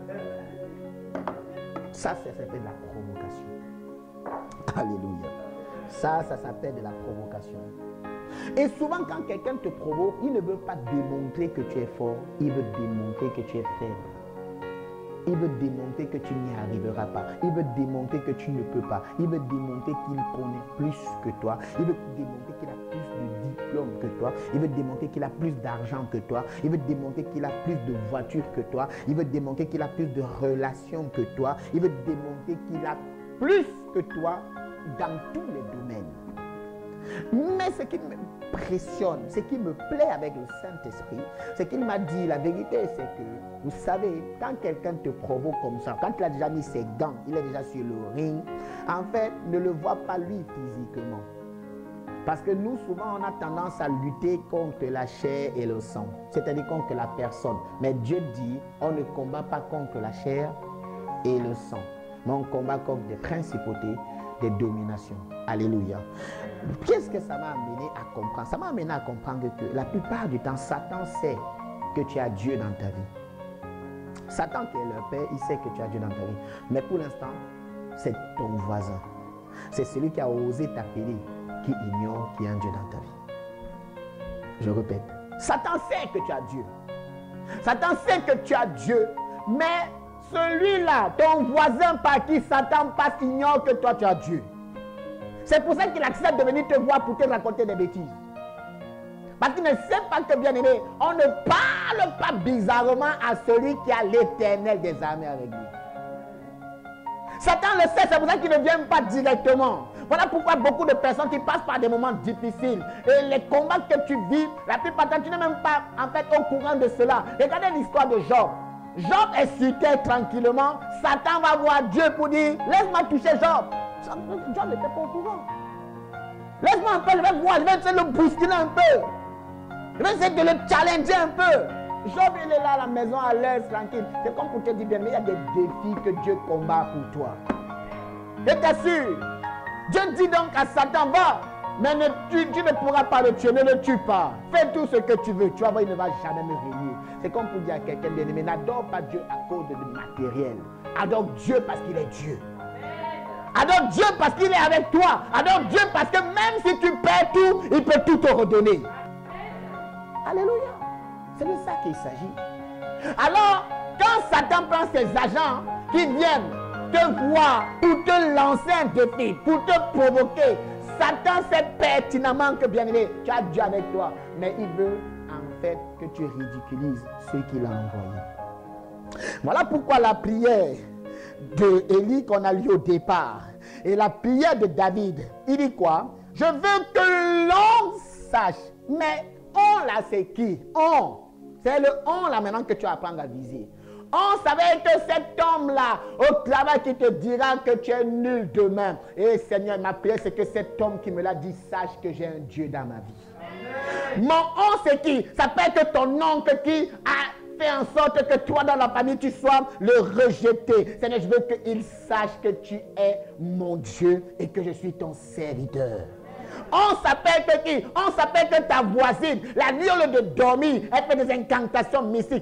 Ça, ça s'appelle de la provocation. Alléluia. Ça, ça s'appelle de la provocation. Et souvent, quand quelqu'un te provoque, il ne veut pas démontrer que tu es fort. Il veut démontrer que tu es faible. Il veut démontrer que tu n'y arriveras pas. Il veut démontrer que tu ne peux pas. Il veut démontrer qu'il connaît plus que toi. Il veut démontrer qu'il a plus de diplômes que toi. Il veut démontrer qu'il a plus d'argent que toi. Il veut démontrer qu'il a plus de voitures que toi. Il veut démontrer qu'il a plus de relations que toi. Il veut démontrer qu'il a plus que toi dans tous les domaines. Mais ce qui m'impressionne, ce qui me plaît avec le Saint-Esprit, c'est qu'il m'a dit, la vérité, c'est que, vous savez, quand quelqu'un te provoque comme ça, quand il a déjà mis ses gants, il est déjà sur le ring, en fait, ne le vois pas lui physiquement. Parce que nous, souvent, on a tendance à lutter contre la chair et le sang, c'est-à-dire contre la personne. Mais Dieu dit, on ne combat pas contre la chair et le sang, mais on combat contre des principautés, des dominations. Alléluia. Qu'est-ce que ça m'a amené à comprendre? Ça m'a amené à comprendre que la plupart du temps, Satan sait que tu as Dieu dans ta vie. Satan qui est le Père, il sait que tu as Dieu dans ta vie. Mais pour l'instant, c'est ton voisin. C'est celui qui a osé t'appeler, qui ignore qu'il y a un Dieu dans ta vie. Je répète. Satan sait que tu as Dieu. Satan sait que tu as Dieu, mais celui-là, ton voisin par qui Satan passe, ignore que toi tu as Dieu. C'est pour ça qu'il accepte de venir te voir pour te raconter des bêtises. Parce qu'il ne sait pas que, bien aimé, on ne parle pas bizarrement à celui qui a l'Éternel des armées avec lui. Satan le sait, c'est pour ça qu'il ne vient pas directement. Voilà pourquoi beaucoup de personnes qui passent par des moments difficiles et les combats que tu vis, la plupart du temps, tu n'es même pas en fait au courant de cela. Regardez l'histoire de Job. Job est sur terre tranquillement. Satan va voir Dieu pour dire, laisse-moi toucher Job. Job n'était pas au courant. Laisse-moi un peu, je vais voir, je vais essayer de le bousculer un peu. Je vais essayer de le challenger un peu. Job, il est là à la maison à l'aise, tranquille. C'est comme pour te dire bien, mais il y a des défis que Dieu combat pour toi. Je t'assure. Dieu dit donc à Satan, va, mais ne, tu, tu ne pourras pas le tuer, ne le tue pas. Fais tout ce que tu veux. Tu vas voir, il ne va jamais me régner. C'est comme pour dire à quelqu'un bien aimé, n'adore pas Dieu à cause de matériel. Adore Dieu parce qu'il est Dieu. Adore Dieu parce qu'il est avec toi. Adore Dieu parce que même si tu perds tout, il peut tout te redonner. Alléluia. C'est de ça qu'il s'agit. Alors, quand Satan prend ses agents qui viennent te te voir, pour te lancer un défi, pour te provoquer. Satan sait pertinemment que, bien aimé, tu as Dieu avec toi. Mais il veut en fait que tu ridiculises ceux qu'il a envoyés. Voilà pourquoi la prière de Élie qu'on a lu au départ et la prière de David, il dit quoi? Je veux que l'on sache. Mais on là, c'est qui? On. C'est le on là maintenant que tu apprends à viser. On savait que cet homme-là, au travail, qui te dira que tu es nul demain. Et Seigneur, ma prière, c'est que cet homme qui me l'a dit sache que j'ai un Dieu dans ma vie. Amen. Mon on, c'est qui? Ça peut être ton oncle qui a fait en sorte que toi, dans la famille, tu sois le rejeté. Seigneur, je veux qu'il sache que tu es mon Dieu et que je suis ton serviteur. On s'appelle que qui? On s'appelle que ta voisine. La nuit, au lieu de dormir, elle fait des incantations mystiques.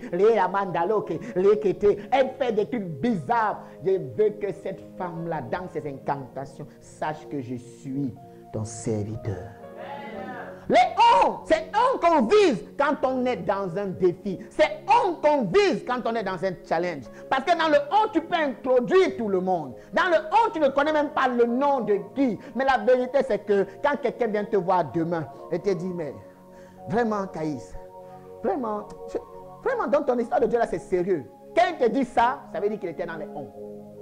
Elle fait des trucs bizarres. Je veux que cette femme-là, dans ses incantations, sache que je suis ton serviteur. Les on, c'est on qu'on vise quand on est dans un défi. C'est on qu'on vise quand on est dans un challenge. Parce que dans le on, tu peux introduire tout le monde. Dans le on, tu ne connais même pas le nom de qui. Mais la vérité, c'est que quand quelqu'un vient te voir demain et te dit, mais vraiment, Caïs, vraiment, je, vraiment, dans ton histoire de Dieu là, c'est sérieux. Quand il te dit ça, ça veut dire qu'il était dans les on.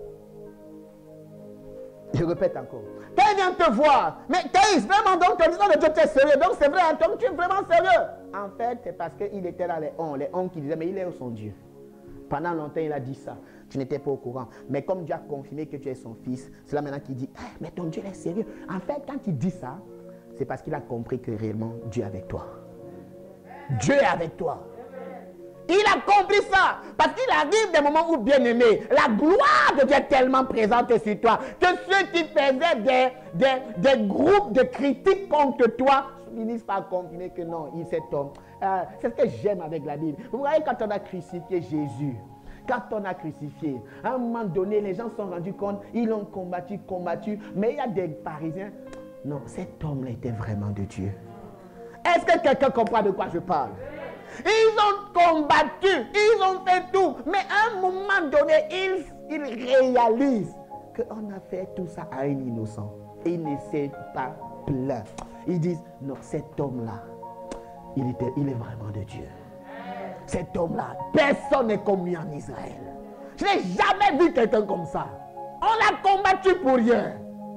Je répète encore. Quand il vient te voir, mais Caïs, vraiment, donc ton histoire de Dieu, tu es sérieux. Donc c'est vrai, donc tu es vraiment sérieux. En fait, c'est parce qu'il était dans les on. Les on qui disaient, mais il est où son Dieu? Pendant longtemps, il a dit ça. Tu n'étais pas au courant. Mais comme Dieu a confirmé que tu es son fils, c'est là maintenant qu'il dit, hey, mais ton Dieu est sérieux. En fait, quand il dit ça, c'est parce qu'il a compris que réellement, Dieu est avec toi. Dieu est avec toi. Il a compris ça. Parce qu'il arrive des moments où, bien aimé, la gloire de Dieu est tellement présente sur toi que ceux qui faisaient des, des, des groupes de critiques contre toi finissent par confirmer que non, il cet homme. Euh, c'est ce que j'aime avec la Bible. Vous voyez, quand on a crucifié Jésus, quand on a crucifié, à un moment donné, les gens se sont rendus compte, ils l'ont combattu, combattu, mais il y a des pharisiens. Non, cet homme-là était vraiment de Dieu. Est-ce que quelqu'un comprend de quoi je parle? Ils ont combattu, ils ont fait tout, mais à un moment donné, ils, ils réalisent qu'on a fait tout ça à un innocent. Et ils ne s'est pas plaint. Ils disent, non, cet homme-là, il, était, il est vraiment de Dieu. Cet homme-là, personne n'est comme lui en Israël. Je n'ai jamais vu quelqu'un comme ça. On l'a combattu pour rien.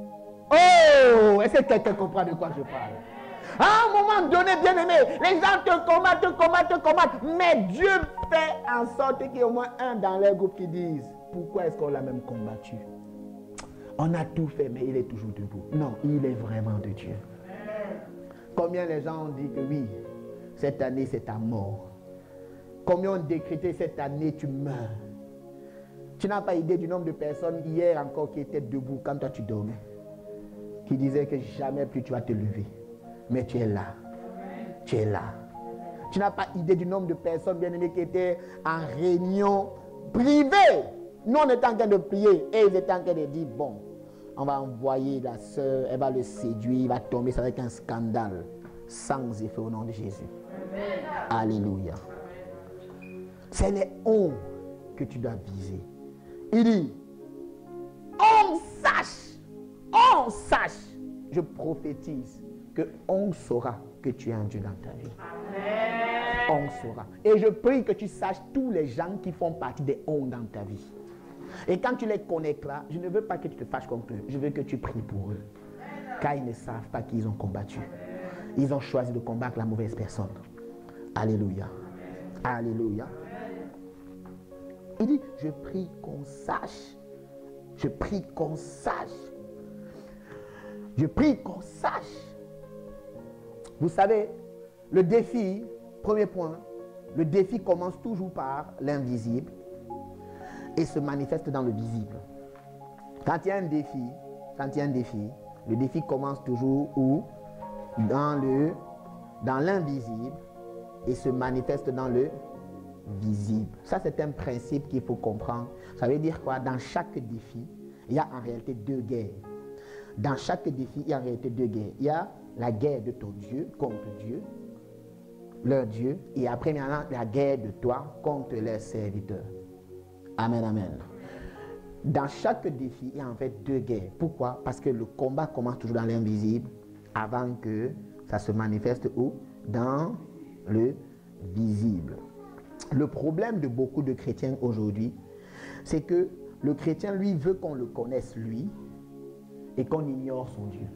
Oh, est-ce que quelqu'un comprend de quoi je parle? À un moment donné, bien aimé, les gens te combattent, te combattent, te combattent. Mais Dieu fait en sorte qu'il y ait au moins un dans leur groupe qui dise, pourquoi est-ce qu'on l'a même combattu? On a tout fait, mais il est toujours debout. Non, il est vraiment de Dieu. Combien les gens ont dit que oui, cette année c'est ta mort. Combien ont décrété cette année tu meurs. Tu n'as pas idée du nombre de personnes hier encore qui étaient debout quand toi tu dormais. Qui disaient que jamais plus tu vas te lever. Mais tu es là. Tu es là. Tu n'as pas idée du nombre de personnes bien-aimées qui étaient en réunion privée. Nous, on était en train de prier et ils étaient en train de dire, bon, on va envoyer la sœur, elle va le séduire, il va tomber ça avec un scandale. Sans effet au nom de Jésus. Amen. Alléluia. C'est les on que tu dois viser. Il dit, on sache, on sache, je prophétise que on saura que tu es un Dieu dans ta vie. Amen. On saura. Et je prie que tu saches tous les gens qui font partie des on dans ta vie. Et quand tu les connectes là, je ne veux pas que tu te fâches contre eux. Je veux que tu pries pour eux. Car ils ne savent pas qu'ils ont combattu. Ils ont choisi de combattre la mauvaise personne. Alléluia. Alléluia. Il dit, je prie qu'on sache. Je prie qu'on sache. Je prie qu'on sache. Vous savez, le défi, premier point, le défi commence toujours par l'invisible et se manifeste dans le visible. Quand il y a un défi, quand il y a un défi, le défi commence toujours où? Dans le, dans l'invisible et se manifeste dans le visible. Ça, c'est un principe qu'il faut comprendre. Ça veut dire quoi? Dans chaque défi, il y a en réalité deux guerres. Dans chaque défi, il y a en réalité deux guerres. Il y a la guerre de ton Dieu contre Dieu, leur Dieu, et après maintenant la guerre de toi contre leurs serviteurs. Amen, amen. Dans chaque défi, il y a en fait deux guerres. Pourquoi? Parce que le combat commence toujours dans l'invisible avant que ça se manifeste où? Dans le visible. Le problème de beaucoup de chrétiens aujourd'hui, c'est que le chrétien, lui, veut qu'on le connaisse, lui, et qu'on ignore son Dieu.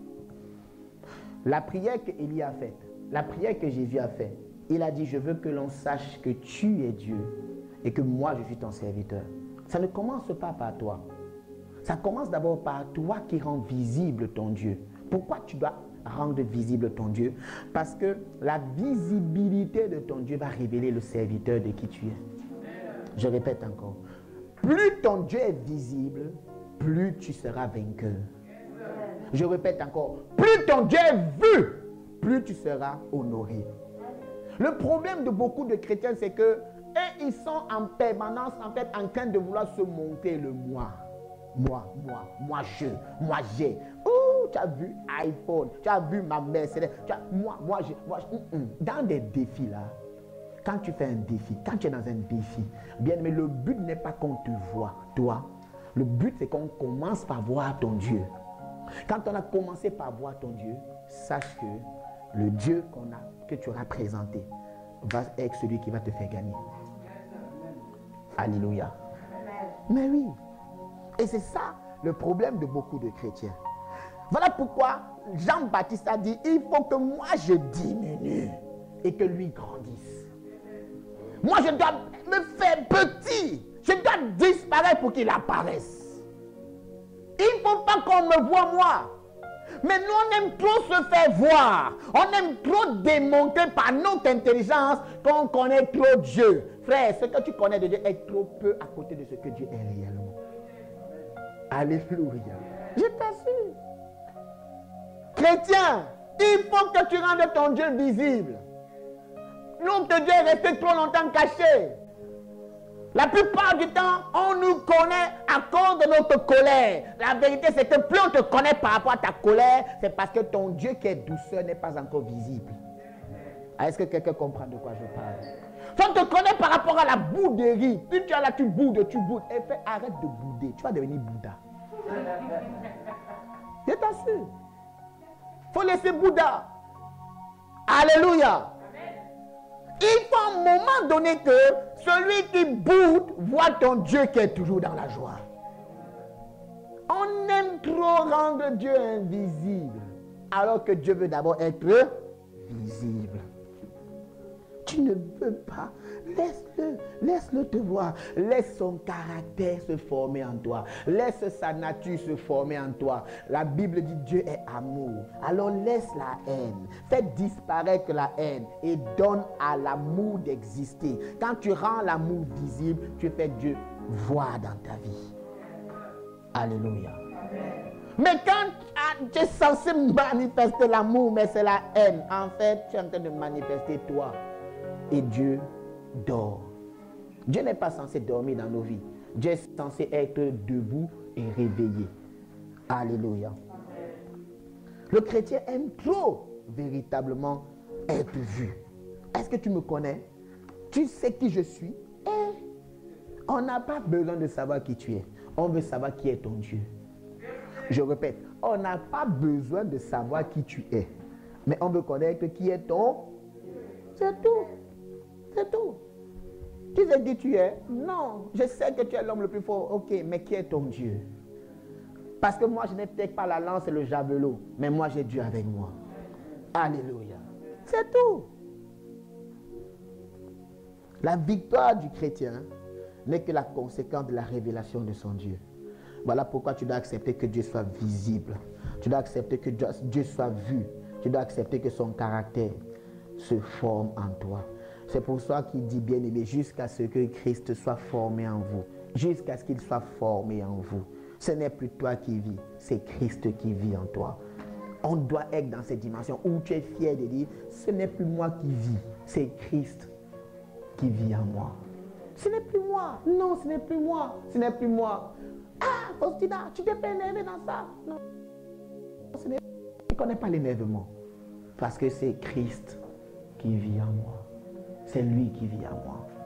La prière qu'Élie a faite, la prière que Jésus a faite, il a dit, je veux que l'on sache que tu es Dieu et que moi, je suis ton serviteur. Ça ne commence pas par toi. Ça commence d'abord par toi qui rends visible ton Dieu. Pourquoi tu dois rendre visible ton Dieu? Parce que la visibilité de ton Dieu va révéler le serviteur de qui tu es. Je répète encore. Plus ton Dieu est visible, plus tu seras vainqueur. Je répète encore. Plus ton Dieu est vu, plus tu seras honoré. Le problème de beaucoup de chrétiens, c'est que et ils sont en permanence en fait en train de vouloir se monter le moi. Moi, moi, moi je, moi j'ai. Oh, tu as vu iPhone, tu as vu ma Mercedes, tu as, moi, moi j'ai, moi j'ai. Mm, mm. Dans des défis là, quand tu fais un défi, quand tu es dans un défi, bien, mais le but n'est pas qu'on te voit, toi. Le but c'est qu'on commence par voir ton Dieu. Quand on a commencé par voir ton Dieu, sache que le Dieu qu'on a, que tu auras présenté, va être celui qui va te faire gagner. Alléluia. Mais oui. Et c'est ça le problème de beaucoup de chrétiens. Voilà pourquoi Jean-Baptiste a dit, il faut que moi je diminue et que lui grandisse. Moi je dois me faire petit. Je dois disparaître pour qu'il apparaisse. Il ne faut pas qu'on me voie moi. Mais nous, on aime trop se faire voir. On aime trop démontrer par notre intelligence qu'on connaît trop Dieu. Frère, ce que tu connais de Dieu est trop peu à côté de ce que Dieu est réellement. Alléluia. Je t'assure. Chrétien, il faut que tu rendes ton Dieu visible. Notre Dieu est resté trop longtemps caché. La plupart du temps, on nous connaît à cause de notre colère. La vérité, c'est que plus on te connaît par rapport à ta colère, c'est parce que ton Dieu qui est douceur n'est pas encore visible. Est-ce que quelqu'un comprend de quoi je parle? Si on te connaît par rapport à la bouderie, plus tu es là, tu boudes, tu boudes. Et fait, arrête de bouder, tu vas devenir Bouddha. Je t'assure. Il faut laisser Bouddha. Alléluia. Il faut à un moment donné que celui qui boude voit ton Dieu qui est toujours dans la joie. On aime trop rendre Dieu invisible, alors que Dieu veut d'abord être visible. Tu ne veux pas. Laisse-le, laisse-le te voir. Laisse son caractère se former en toi. Laisse sa nature se former en toi. La Bible dit Dieu est amour. Alors laisse la haine. Fais disparaître la haine et donne à l'amour d'exister. Quand tu rends l'amour visible, tu fais Dieu voir dans ta vie. Alléluia. Mais quand tu es censé manifester l'amour, mais c'est la haine, en fait, tu es en train de manifester toi. Et Dieu dort. Dieu n'est pas censé dormir dans nos vies. Dieu est censé être debout et réveillé. Alléluia. Le chrétien aime trop véritablement être vu. Est-ce que tu me connais? Tu sais qui je suis? Et on n'a pas besoin de savoir qui tu es. On veut savoir qui est ton Dieu. Je répète, on n'a pas besoin de savoir qui tu es. Mais on veut connaître qui est ton. C'est tout. C'est tout. Tu sais qui tu es? Non. Je sais que tu es l'homme le plus fort. Ok, mais qui est ton Dieu? Parce que moi, je n'ai peut-être pas la lance et le javelot. Mais moi, j'ai Dieu avec moi. Alléluia. C'est tout. La victoire du chrétien n'est que la conséquence de la révélation de son Dieu. Voilà pourquoi tu dois accepter que Dieu soit visible. Tu dois accepter que Dieu soit vu. Tu dois accepter que son caractère se forme en toi. C'est pour ça qu'il dit, bien aimé, jusqu'à ce que Christ soit formé en vous. Jusqu'à ce qu'il soit formé en vous. Ce n'est plus toi qui vis, c'est Christ qui vit en toi. On doit être dans cette dimension où tu es fier de dire, ce n'est plus moi qui vis, c'est Christ qui vit en moi. Ce n'est plus moi. Non, ce n'est plus moi. Ce n'est plus moi. Ah, Faustina, tu t'es pas énervé dans ça. Non. Ce n'est... Je ne connais pas l'énervement. Parce que c'est Christ qui vit en moi. C'est lui qui vit en moi.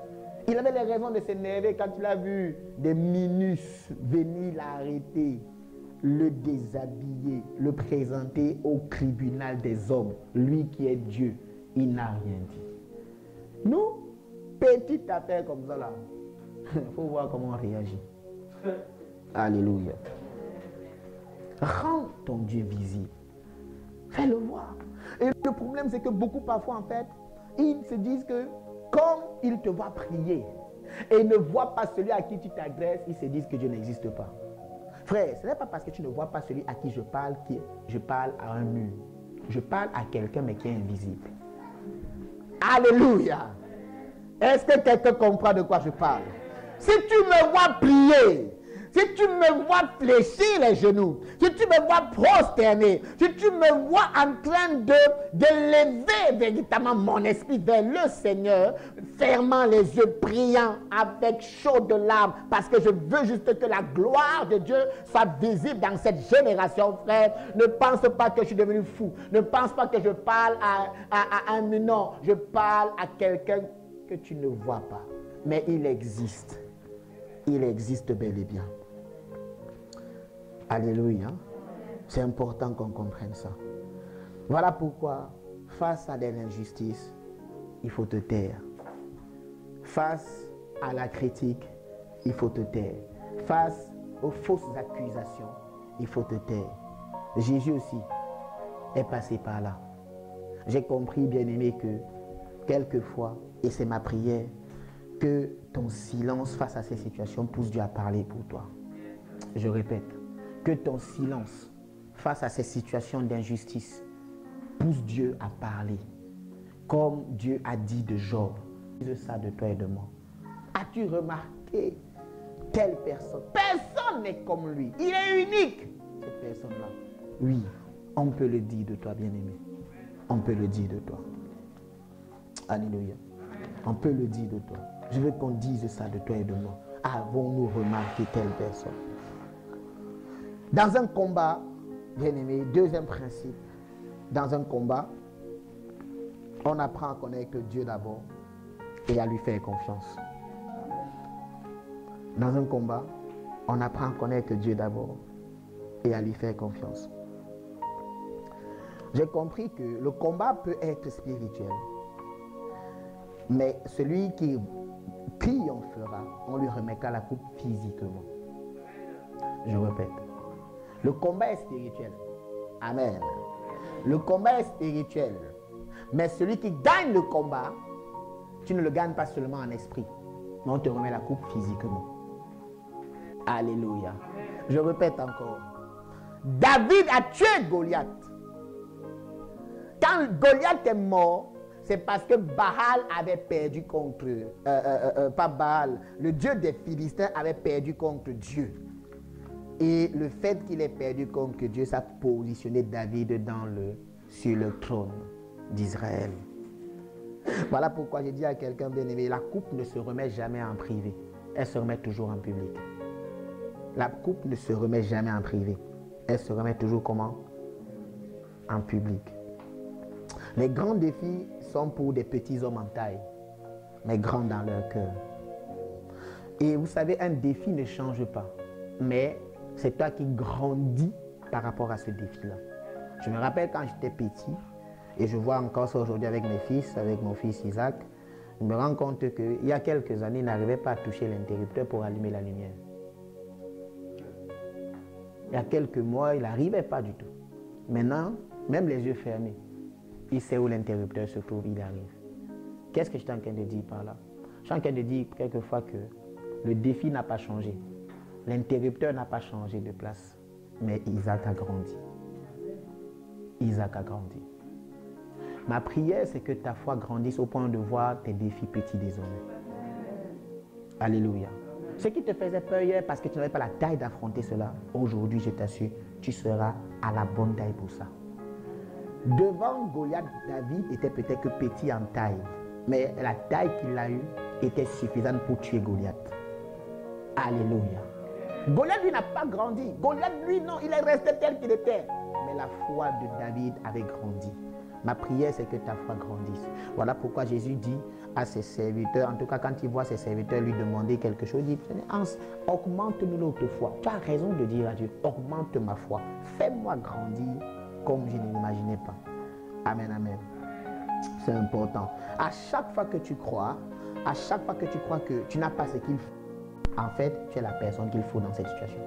Il avait les raisons de s'énerver quand il a vu des minus venir l'arrêter, le déshabiller, le présenter au tribunal des hommes. Lui qui est Dieu, il n'a rien dit. Nous, petite affaire comme ça là, il faut voir comment on réagit. Alléluia. Rends ton Dieu visible. Fais-le voir. Et le problème, c'est que beaucoup parfois, en fait, ils se disent que comme ils te voient prier et ne voient pas celui à qui tu t'adresses, ils se disent que Dieu n'existe pas. Frère, ce n'est pas parce que tu ne vois pas celui à qui je parle que je parle à un mur. Je parle à quelqu'un mais qui est invisible. Alléluia. Est-ce que quelqu'un comprend de quoi je parle? Si tu me vois prier, si tu me vois fléchir les genoux, si tu me vois prosterner, si tu me vois en train de, de lever véritablement mon esprit vers le Seigneur, fermant les yeux, priant avec chaud de larmes, parce que je veux juste que la gloire de Dieu soit visible dans cette génération, frère. Ne pense pas que je suis devenu fou. Ne pense pas que je parle à, à, à un non. Je parle à quelqu'un que tu ne vois pas. Mais il existe. Il existe bel et bien. Alléluia. C'est important qu'on comprenne ça. Voilà pourquoi, face à des injustices, il faut te taire. Face à la critique, il faut te taire. Face aux fausses accusations, il faut te taire. Jésus aussi est passé par là. J'ai compris, bien-aimé, que quelquefois, et c'est ma prière, que ton silence face à ces situations pousse Dieu à parler pour toi. Je répète, que ton silence face à ces situations d'injustice pousse Dieu à parler. Comme Dieu a dit de Job, dis ça de toi et de moi. As-tu remarqué telle personne? Personne n'est comme lui. Il est unique, cette personne-là. Oui, on peut le dire de toi, bien-aimé. On peut le dire de toi. Alléluia. On peut le dire de toi. Je veux qu'on dise ça de toi et de moi. Avons-nous remarqué telle personne? Dans un combat, bien-aimé, deuxième principe, dans un combat, on apprend à connaître Dieu d'abord et à lui faire confiance. Dans un combat, on apprend à connaître Dieu d'abord et à lui faire confiance. J'ai compris que le combat peut être spirituel, mais celui qui triomphera, on lui remettra la coupe physiquement. Je répète, le combat est spirituel. Amen. Le combat est spirituel, mais celui qui gagne le combat, tu ne le gagnes pas seulement en esprit, mais on te remet la coupe physiquement. Alléluia. Je répète encore. David a tué Goliath. Quand Goliath est mort, c'est parce que Baal avait perdu contre, euh, euh, euh, pas Baal, le Dieu des Philistins avait perdu contre Dieu. Et le fait qu'il ait perdu contre Dieu, ça a positionné David dans le, sur le trône d'Israël. Voilà pourquoi j'ai dit à quelqu'un bien aimé, la coupe ne se remet jamais en privé, elle se remet toujours en public. La coupe ne se remet jamais en privé, elle se remet toujours comment? En public. Les grands défis sont pour des petits hommes en taille, mais grands dans leur cœur. Et vous savez, un défi ne change pas, mais c'est toi qui grandis par rapport à ce défi-là. Je me rappelle quand j'étais petit, et je vois encore ça aujourd'hui avec mes fils, avec mon fils Isaac, je me rends compte qu'il y a quelques années, il n'arrivait pas à toucher l'interrupteur pour allumer la lumière. Il y a quelques mois, il n'arrivait pas du tout. Maintenant, même les yeux fermés, il sait où l'interrupteur se trouve, il arrive. Qu'est-ce que je suis en train de dire par là? Je suis en train de dire quelquefois que le défi n'a pas changé. L'interrupteur n'a pas changé de place. Mais Isaac a grandi. Isaac a grandi. Ma prière, c'est que ta foi grandisse au point de voir tes défis petits désormais. Alléluia. Ce qui te faisait peur hier parce que tu n'avais pas la taille d'affronter cela, aujourd'hui, je t'assure, tu seras à la bonne taille pour ça. Devant Goliath, David était peut-être que petit en taille, mais la taille qu'il a eue était suffisante pour tuer Goliath. Alléluia. Goliath, lui, n'a pas grandi. Goliath, lui, non, il est resté tel qu'il était. Mais la foi de David avait grandi. Ma prière, c'est que ta foi grandisse. Voilà pourquoi Jésus dit à ses serviteurs, en tout cas quand il voit ses serviteurs lui demander quelque chose, il dit, augmente-nous notre foi. Tu as raison de dire à Dieu, augmente ma foi. Fais-moi grandir comme je ne l'imaginais pas. Amen, amen. C'est important. À chaque fois que tu crois, à chaque fois que tu crois que tu n'as pas ce qu'il faut, en fait, tu es la personne qu'il faut dans cette situation.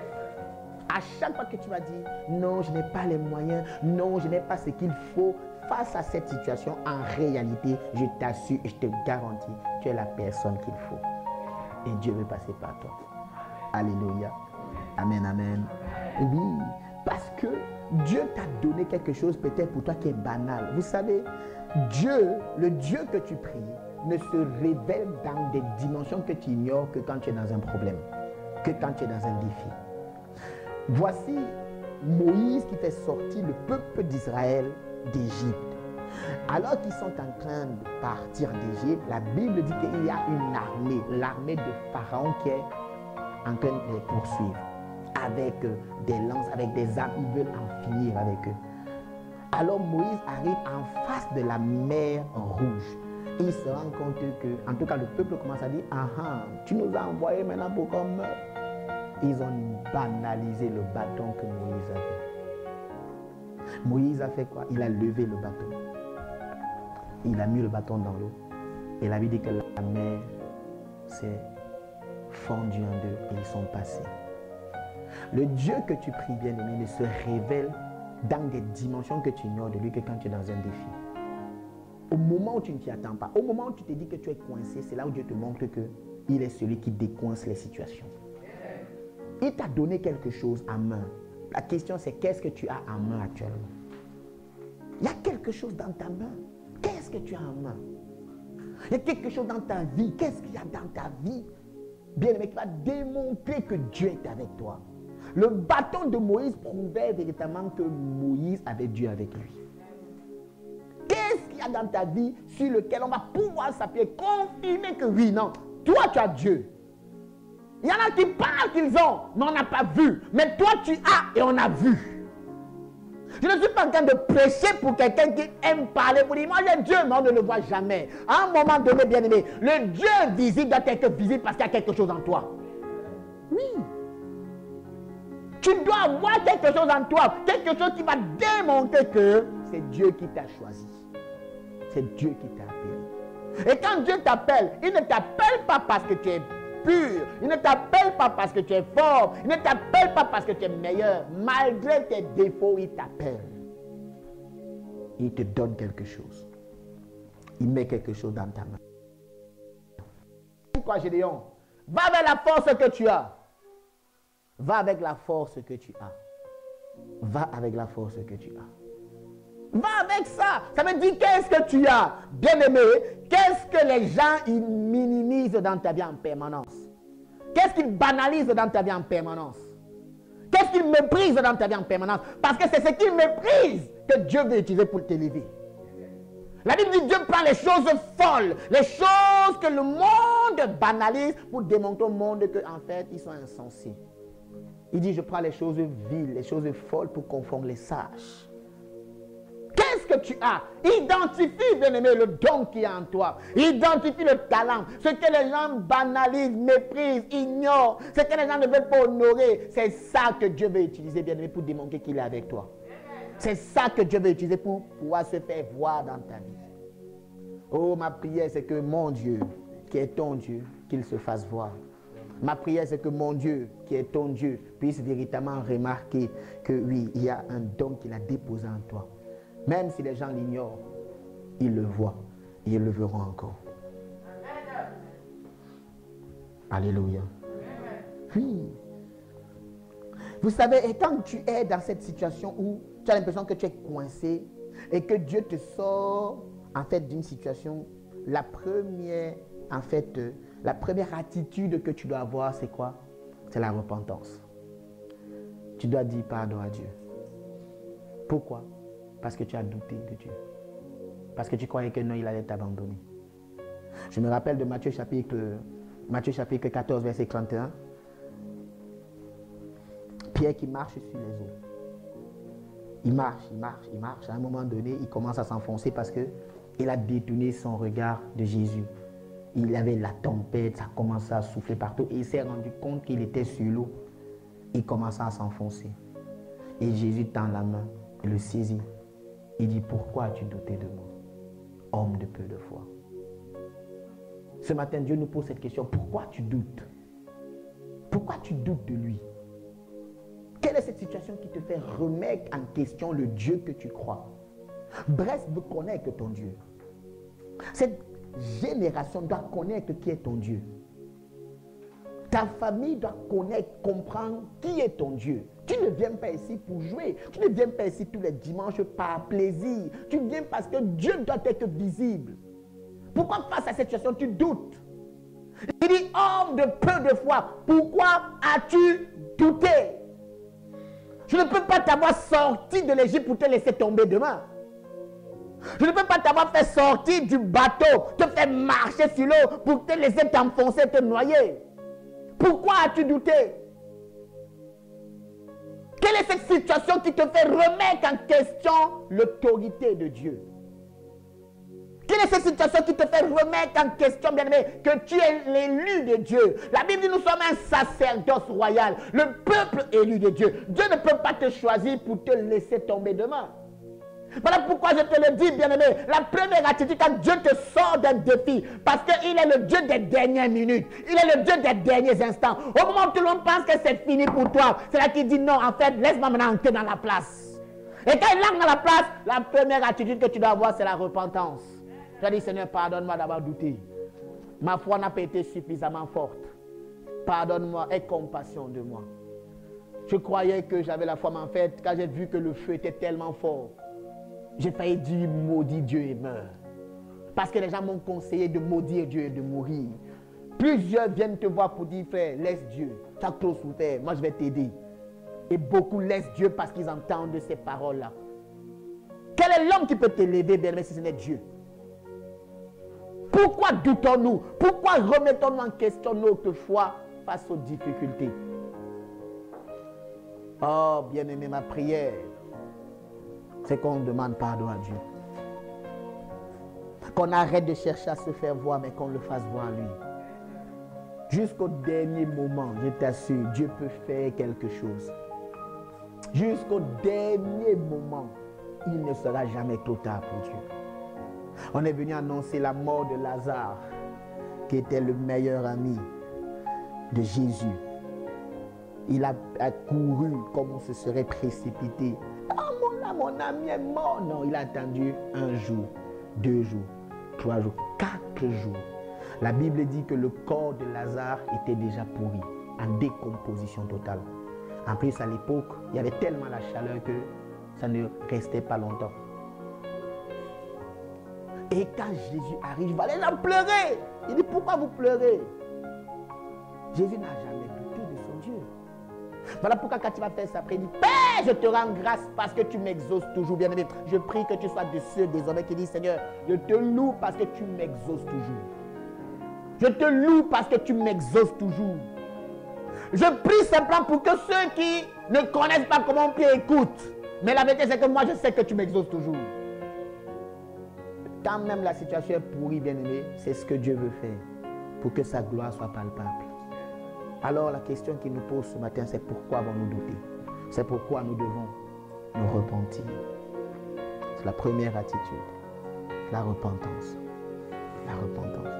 À chaque fois que tu vas dire, non, je n'ai pas les moyens, non, je n'ai pas ce qu'il faut, face à cette situation, en réalité, je t'assure et je te garantis, tu es la personne qu'il faut. Et Dieu veut passer par toi. Alléluia. Amen, amen. Oui, parce que Dieu t'a donné quelque chose peut-être pour toi qui est banal. Vous savez, Dieu, le Dieu que tu pries, ne se révèle dans des dimensions que tu ignores que quand tu es dans un problème, que quand tu es dans un défi. Voici Moïse qui fait sortir le peuple d'Israël d'Égypte. Alors qu'ils sont en train de partir d'Égypte, la Bible dit qu'il y a une armée, l'armée de Pharaon qui est en train de les poursuivre avec des lances, avec des armes, ils veulent en finir avec eux. Alors Moïse arrive en face de la mer Rouge. Et il se rend compte que, en tout cas le peuple commence à dire, ah ah, tu nous as envoyés maintenant pour qu'on meure. Ils ont banalisé le bâton que Moïse avait. Moïse a fait quoi? Il a levé le bâton. Il a mis le bâton dans l'eau. Et la Bible dit que la mer s'est fendue en deux et ils sont passés. Le Dieu que tu pries, bien-aimé, ne se révèle dans des dimensions que tu ignores de lui que quand tu es dans un défi. Au moment où tu ne t'y attends pas, au moment où tu te dis que tu es coincé, c'est là où Dieu te montre qu'il est celui qui décoince les situations. Il t'a donné quelque chose en main. La question c'est qu'est-ce que tu as en main actuellement? Il y a quelque chose dans ta main. Qu'est-ce que tu as en main? Il y a quelque chose dans ta vie. Qu'est-ce qu'il y a dans ta vie? Bien-aimé, qui va démontrer que Dieu est avec toi. Le bâton de Moïse prouvait véritablement que Moïse avait Dieu avec lui. Qu'est-ce qu'il y a dans ta vie sur lequel on va pouvoir s'appuyer, confirmer que oui, non, toi tu as Dieu. Il y en a qui parlent qu'ils ont, mais on n'a pas vu. Mais toi tu as et on a vu. Je ne suis pas en train de prêcher pour quelqu'un qui aime parler, pour dire, moi j'ai Dieu, mais on ne le voit jamais. À un moment donné, bien aimé, le Dieu visible doit être visible parce qu'il y a quelque chose en toi. Oui. Tu dois avoir quelque chose en toi, quelque chose qui va démontrer que c'est Dieu qui t'a choisi. C'est Dieu qui t'a appelé. Et quand Dieu t'appelle, il ne t'appelle pas parce que tu es pur, il ne t'appelle pas parce que tu es fort, il ne t'appelle pas parce que tu es meilleur. Malgré tes défauts, il t'appelle. Il te donne quelque chose. Il met quelque chose dans ta main. Quoi, Gédéon? Va vers la force que tu as. Va avec la force que tu as. Va avec la force que tu as. Va avec ça. Ça veut dire qu'est-ce que tu as, bien-aimé? Qu'est-ce que les gens ils minimisent dans ta vie en permanence? Qu'est-ce qu'ils banalisent dans ta vie en permanence? Qu'est-ce qu'ils méprisent dans ta vie en permanence? Parce que c'est ce qu'ils méprisent que Dieu veut utiliser pour t'élever. La Bible dit que Dieu prend les choses folles, les choses que le monde banalise pour démontrer au monde qu'en fait, ils sont insensés. Il dit, je prends les choses viles, les choses folles pour confondre les sages. Qu'est-ce que tu as? Identifie, bien-aimé, le don qui est en toi. Identifie le talent. Ce que les gens banalisent, méprisent, ignorent. Ce que les gens ne veulent pas honorer. C'est ça que Dieu veut utiliser, bien-aimé, pour démontrer qu'il est avec toi. C'est ça que Dieu veut utiliser pour pouvoir se faire voir dans ta vie. Oh, ma prière, c'est que mon Dieu, qui est ton Dieu, qu'il se fasse voir. Ma prière, c'est que mon Dieu, qui est ton Dieu, puisse véritablement remarquer que oui, il y a un don qu'il a déposé en toi. Même si les gens l'ignorent, ils le voient et ils le verront encore. Alléluia. Oui. Vous savez, et quand tu es dans cette situation où tu as l'impression que tu es coincé et que Dieu te sort en fait d'une situation, la première, en fait, euh, la première attitude que tu dois avoir, c'est quoi? C'est la repentance. Tu dois dire pardon à Dieu. Pourquoi? Parce que tu as douté de Dieu. Parce que tu croyais que non, il allait t'abandonner. Je me rappelle de Matthieu chapitre, Matthieu chapitre quatorze, verset trente et un. Pierre qui marche sur les eaux. Il marche, il marche, il marche. À un moment donné, il commence à s'enfoncer parce qu'il a détourné son regard de Jésus. Il avait la tempête, ça commençait à souffler partout. Et il s'est rendu compte qu'il était sur l'eau. Il commença à s'enfoncer. Et Jésus tend la main et le saisit. Il dit, pourquoi as-tu douté de moi, homme de peu de foi? Ce matin, Dieu nous pose cette question. Pourquoi tu doutes? Pourquoi tu doutes de lui? Quelle est cette situation qui te fait remettre en question le Dieu que tu crois? Brest veut connaître ton Dieu. Cette génération doit connaître qui est ton Dieu. Ta famille doit connaître, comprendre qui est ton Dieu. Tu ne viens pas ici pour jouer. Tu ne viens pas ici tous les dimanches par plaisir. Tu viens parce que Dieu doit être visible. Pourquoi face à cette situation tu doutes? Il dit, homme de peu de foi, pourquoi as-tu douté? Je ne peux pas t'avoir sorti de l'Égypte pour te laisser tomber demain. Je ne peux pas t'avoir fait sortir du bateau, te faire marcher sur l'eau pour te laisser t'enfoncer, te noyer. Pourquoi as-tu douté? Quelle est cette situation qui te fait remettre en question l'autorité de Dieu? Quelle est cette situation qui te fait remettre en question, bien-aimé, que tu es l'élu de Dieu? La Bible dit, nous sommes un sacerdoce royal, le peuple élu de Dieu. Dieu ne peut pas te choisir pour te laisser tomber demain. Voilà pourquoi je te le dis, bien-aimé. La première attitude, quand Dieu te sort d'un défi, parce qu'il est le Dieu des dernières minutes, il est le Dieu des derniers instants. Au moment où tout le monde pense que c'est fini pour toi, c'est là qu'il dit non, en fait, laisse-moi maintenant entrer dans la place. Et quand il entre dans la place, la première attitude que tu dois avoir, c'est la repentance. Tu as dit, Seigneur, pardonne-moi d'avoir douté. Ma foi n'a pas été suffisamment forte. Pardonne-moi, aie compassion de moi. Je croyais que j'avais la foi, mais en fait, quand j'ai vu que le feu était tellement fort, j'ai failli dire maudit Dieu et meurs. Parce que les gens m'ont conseillé de maudire Dieu et de mourir. Plusieurs viennent te voir pour dire, frère, laisse Dieu. Tu as trop souffert, moi je vais t'aider. Et beaucoup laissent Dieu parce qu'ils entendent ces paroles-là. Quel est l'homme qui peut t'élever, bien si ce n'est Dieu? Pourquoi doutons-nous? Pourquoi remettons-nous en question notre foi face aux difficultés? Oh, bien-aimé, ma prière, c'est qu'on demande pardon à Dieu. Qu'on arrête de chercher à se faire voir, mais qu'on le fasse voir à lui. Jusqu'au dernier moment, je t'assure, Dieu peut faire quelque chose. Jusqu'au dernier moment, il ne sera jamais trop tard pour Dieu. On est venu annoncer la mort de Lazare, qui était le meilleur ami de Jésus. Il a, a couru comme on se serait précipité. Ah, mon, là, mon ami est mort. Non, il a attendu un jour, deux jours, trois jours, quatre jours. La Bible dit que le corps de Lazare était déjà pourri, en décomposition totale. En plus, à l'époque, il y avait tellement la chaleur que ça ne restait pas longtemps. Et quand Jésus arrive, il va aller là pleurer. Il dit, pourquoi vous pleurez? Jésus n'a jamais douté de son Dieu. Voilà pourquoi quand tu vas faire ça, après, il dit, Père, je te rends grâce parce que tu m'exauces toujours, bien-aimé. Je prie que tu sois de ceux désormais qui disent, Seigneur, je te loue parce que tu m'exauces toujours. Je te loue parce que tu m'exauces toujours. Je prie simplement pour que ceux qui ne connaissent pas comment on prie écoutent. Mais la vérité, c'est que moi, je sais que tu m'exauces toujours. Quand même la situation est pourrie, bien-aimé, c'est ce que Dieu veut faire pour que sa gloire soit palpable. Alors la question qu'il nous pose ce matin, c'est pourquoi avons-nous douté? C'est pourquoi nous devons nous repentir. C'est la première attitude, la repentance. La repentance.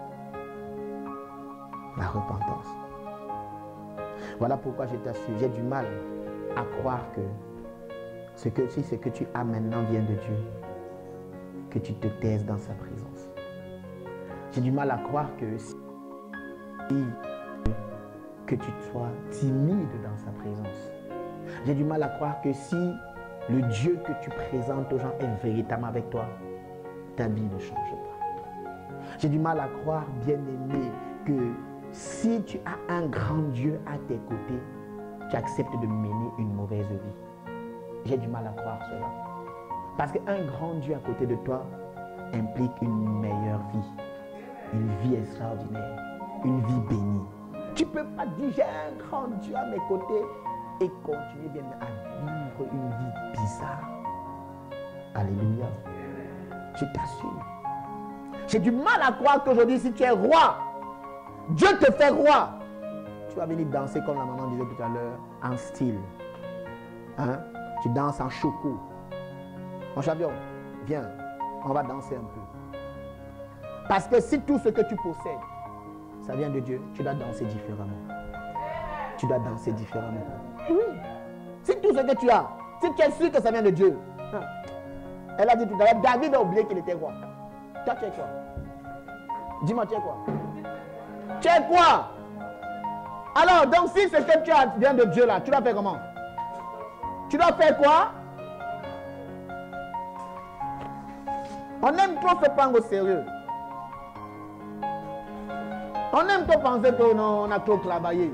La repentance. Voilà pourquoi je t'assure, j'ai du mal à croire que, ce que si ce que tu as maintenant vient de Dieu, que tu te taises dans sa présence. J'ai du mal à croire que si que tu sois timide dans sa présence. J'ai du mal à croire que si le Dieu que tu présentes aux gens est véritablement avec toi, ta vie ne change pas. J'ai du mal à croire, bien-aimé, que si tu as un grand Dieu à tes côtés, tu acceptes de mener une mauvaise vie. J'ai du mal à croire cela. Parce qu'un grand Dieu à côté de toi implique une meilleure vie, une vie extraordinaire, une vie bénie. Tu ne peux pas dire j'ai un grand Dieu à mes côtés et continuer bien à vivre une vie bizarre. Alléluia. Je t'assure. J'ai du mal à croire qu'aujourd'hui, si tu es roi, Dieu te fait roi. Tu vas venir danser comme la maman disait tout à l'heure, en style. Hein? Tu danses en choco. Mon champion, viens, on va danser un peu. Parce que si tout ce que tu possèdes, ça vient de Dieu, tu dois danser différemment. Tu dois danser différemment. Oui. Si tout ce que tu as, si tu es sûr que ça vient de Dieu. Hein? Elle a dit tout à l'heure, David a oublié qu'il était roi. Toi, tu es quoi? Dis-moi, tu es quoi? Tu es quoi? Alors, donc, si ce que tu as vient de Dieu là, tu dois faire comment? Tu dois faire quoi? On aime trop se prendre au sérieux. On aime trop penser qu'on a trop travaillé.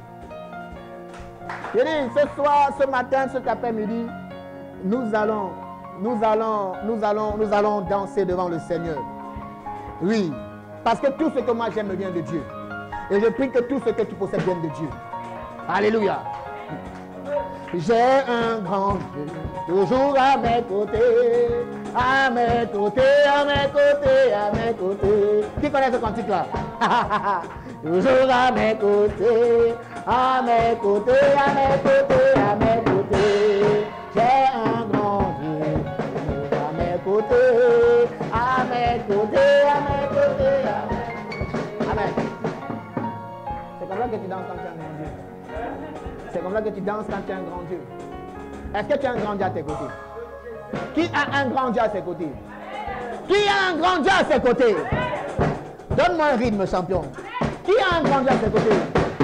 Je dis, ce soir, ce matin, cet après-midi, nous allons, nous allons, nous allons, nous allons danser devant le Seigneur. Oui, parce que tout ce que moi j'aime vient de Dieu. Et je prie que tout ce que tu possèdes vienne de Dieu. Alléluia. J'ai un grand Dieu, toujours à mes côtés, à mes côtés, à mes côtés, à mes côtés. Qui connaît ce cantique-là? Toujours à mes côtés, à mes côtés, à mes côtés, à mes côtés. J'ai un grand Dieu, toujours à mes côtés, à mes côtés, à mes côtés, à mes... Amen. C'est comme ça que tu danses quand tu es un grand Dieu. C'est comme ça que tu danses quand tu es un grand Dieu. Est-ce que tu as un grand Dieu à tes côtés? Qui a un grand Dieu à ses côtés? Qui a un grand Dieu à ses côtés? Donne-moi un rythme, champion. Qui a un grand Dieu à ses côtés?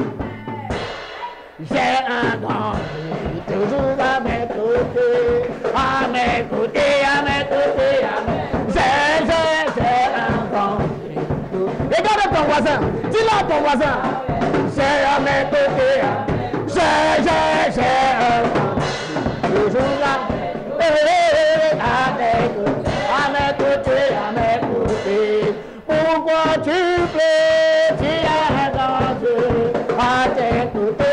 J'ai un grand Dieu, toujours à mes côtés, à mes côtés, à mes côtés, à mes côtés. J'ai, j'ai, j'ai un grand Dieu. Regarde ton voisin, dis-le à ton voisin. J'ai à mes côtés, j'ai, j'ai, j'ai un grand Dieu, toujours à mes côtés, à mes côtés, à mes côtés. Pourquoi tu plais, tu as un grand Dieu à tes côtés.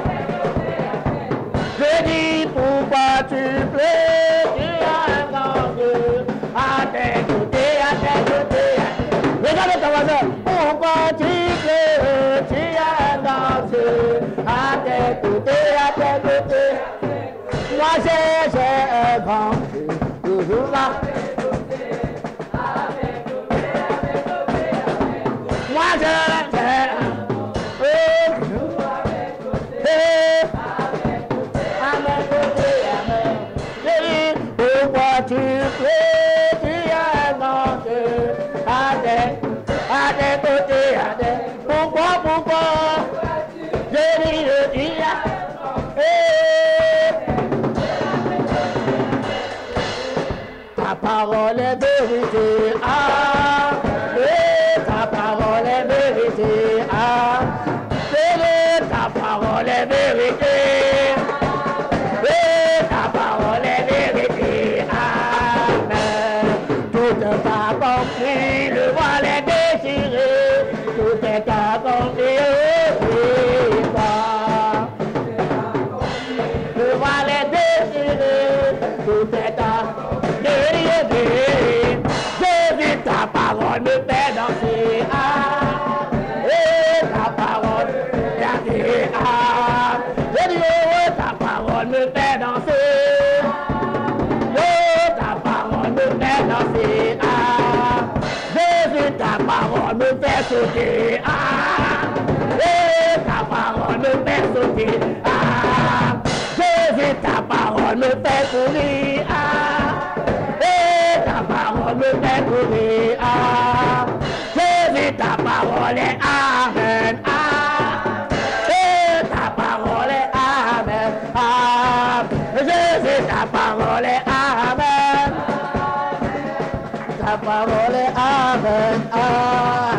Je dis pourquoi tu plais, tu as un grand Dieu à tes côtés, à tes côtés. Regarde ton voisin. Pourquoi tu plais, tu as un grand Dieu à tes côtés, à tes côtés. Moi j'ai, j'ai un grand Dieu, toujours là. Moi j'ai, j'ai un grand Dieu, à mes côtés, à mes côtés. Pourquoi tu plais, tu as un grand Dieu à tes, à tes côtés, à tes. Pourquoi, pourquoi? Je dis le dis. Ta parole est vérité, ah, et ta parole est vérité, ah, et ta parole est vérité, et ta parole est vérité, amen. Tout est accompli, le voile est déchiré, tout est accompli, oui, pas. Le voile est déchiré, tout est accompli. Jésus, ta parole me fait danser, ah, et ta parole danser, ah, Jésus, ta parole me fait danser, oh, ta parole me fait danser, ah, Jésus, ta parole me fait sauter, ah, et ta parole me fait sauter, ah, Jésus, ta parole me fait courir, ah, ta parole me fait courir, ah, Jésus, ta parole est amen, ah, et ta parole est amen, ah, Jésus, ta parole est amen, ta parole est amen, ah.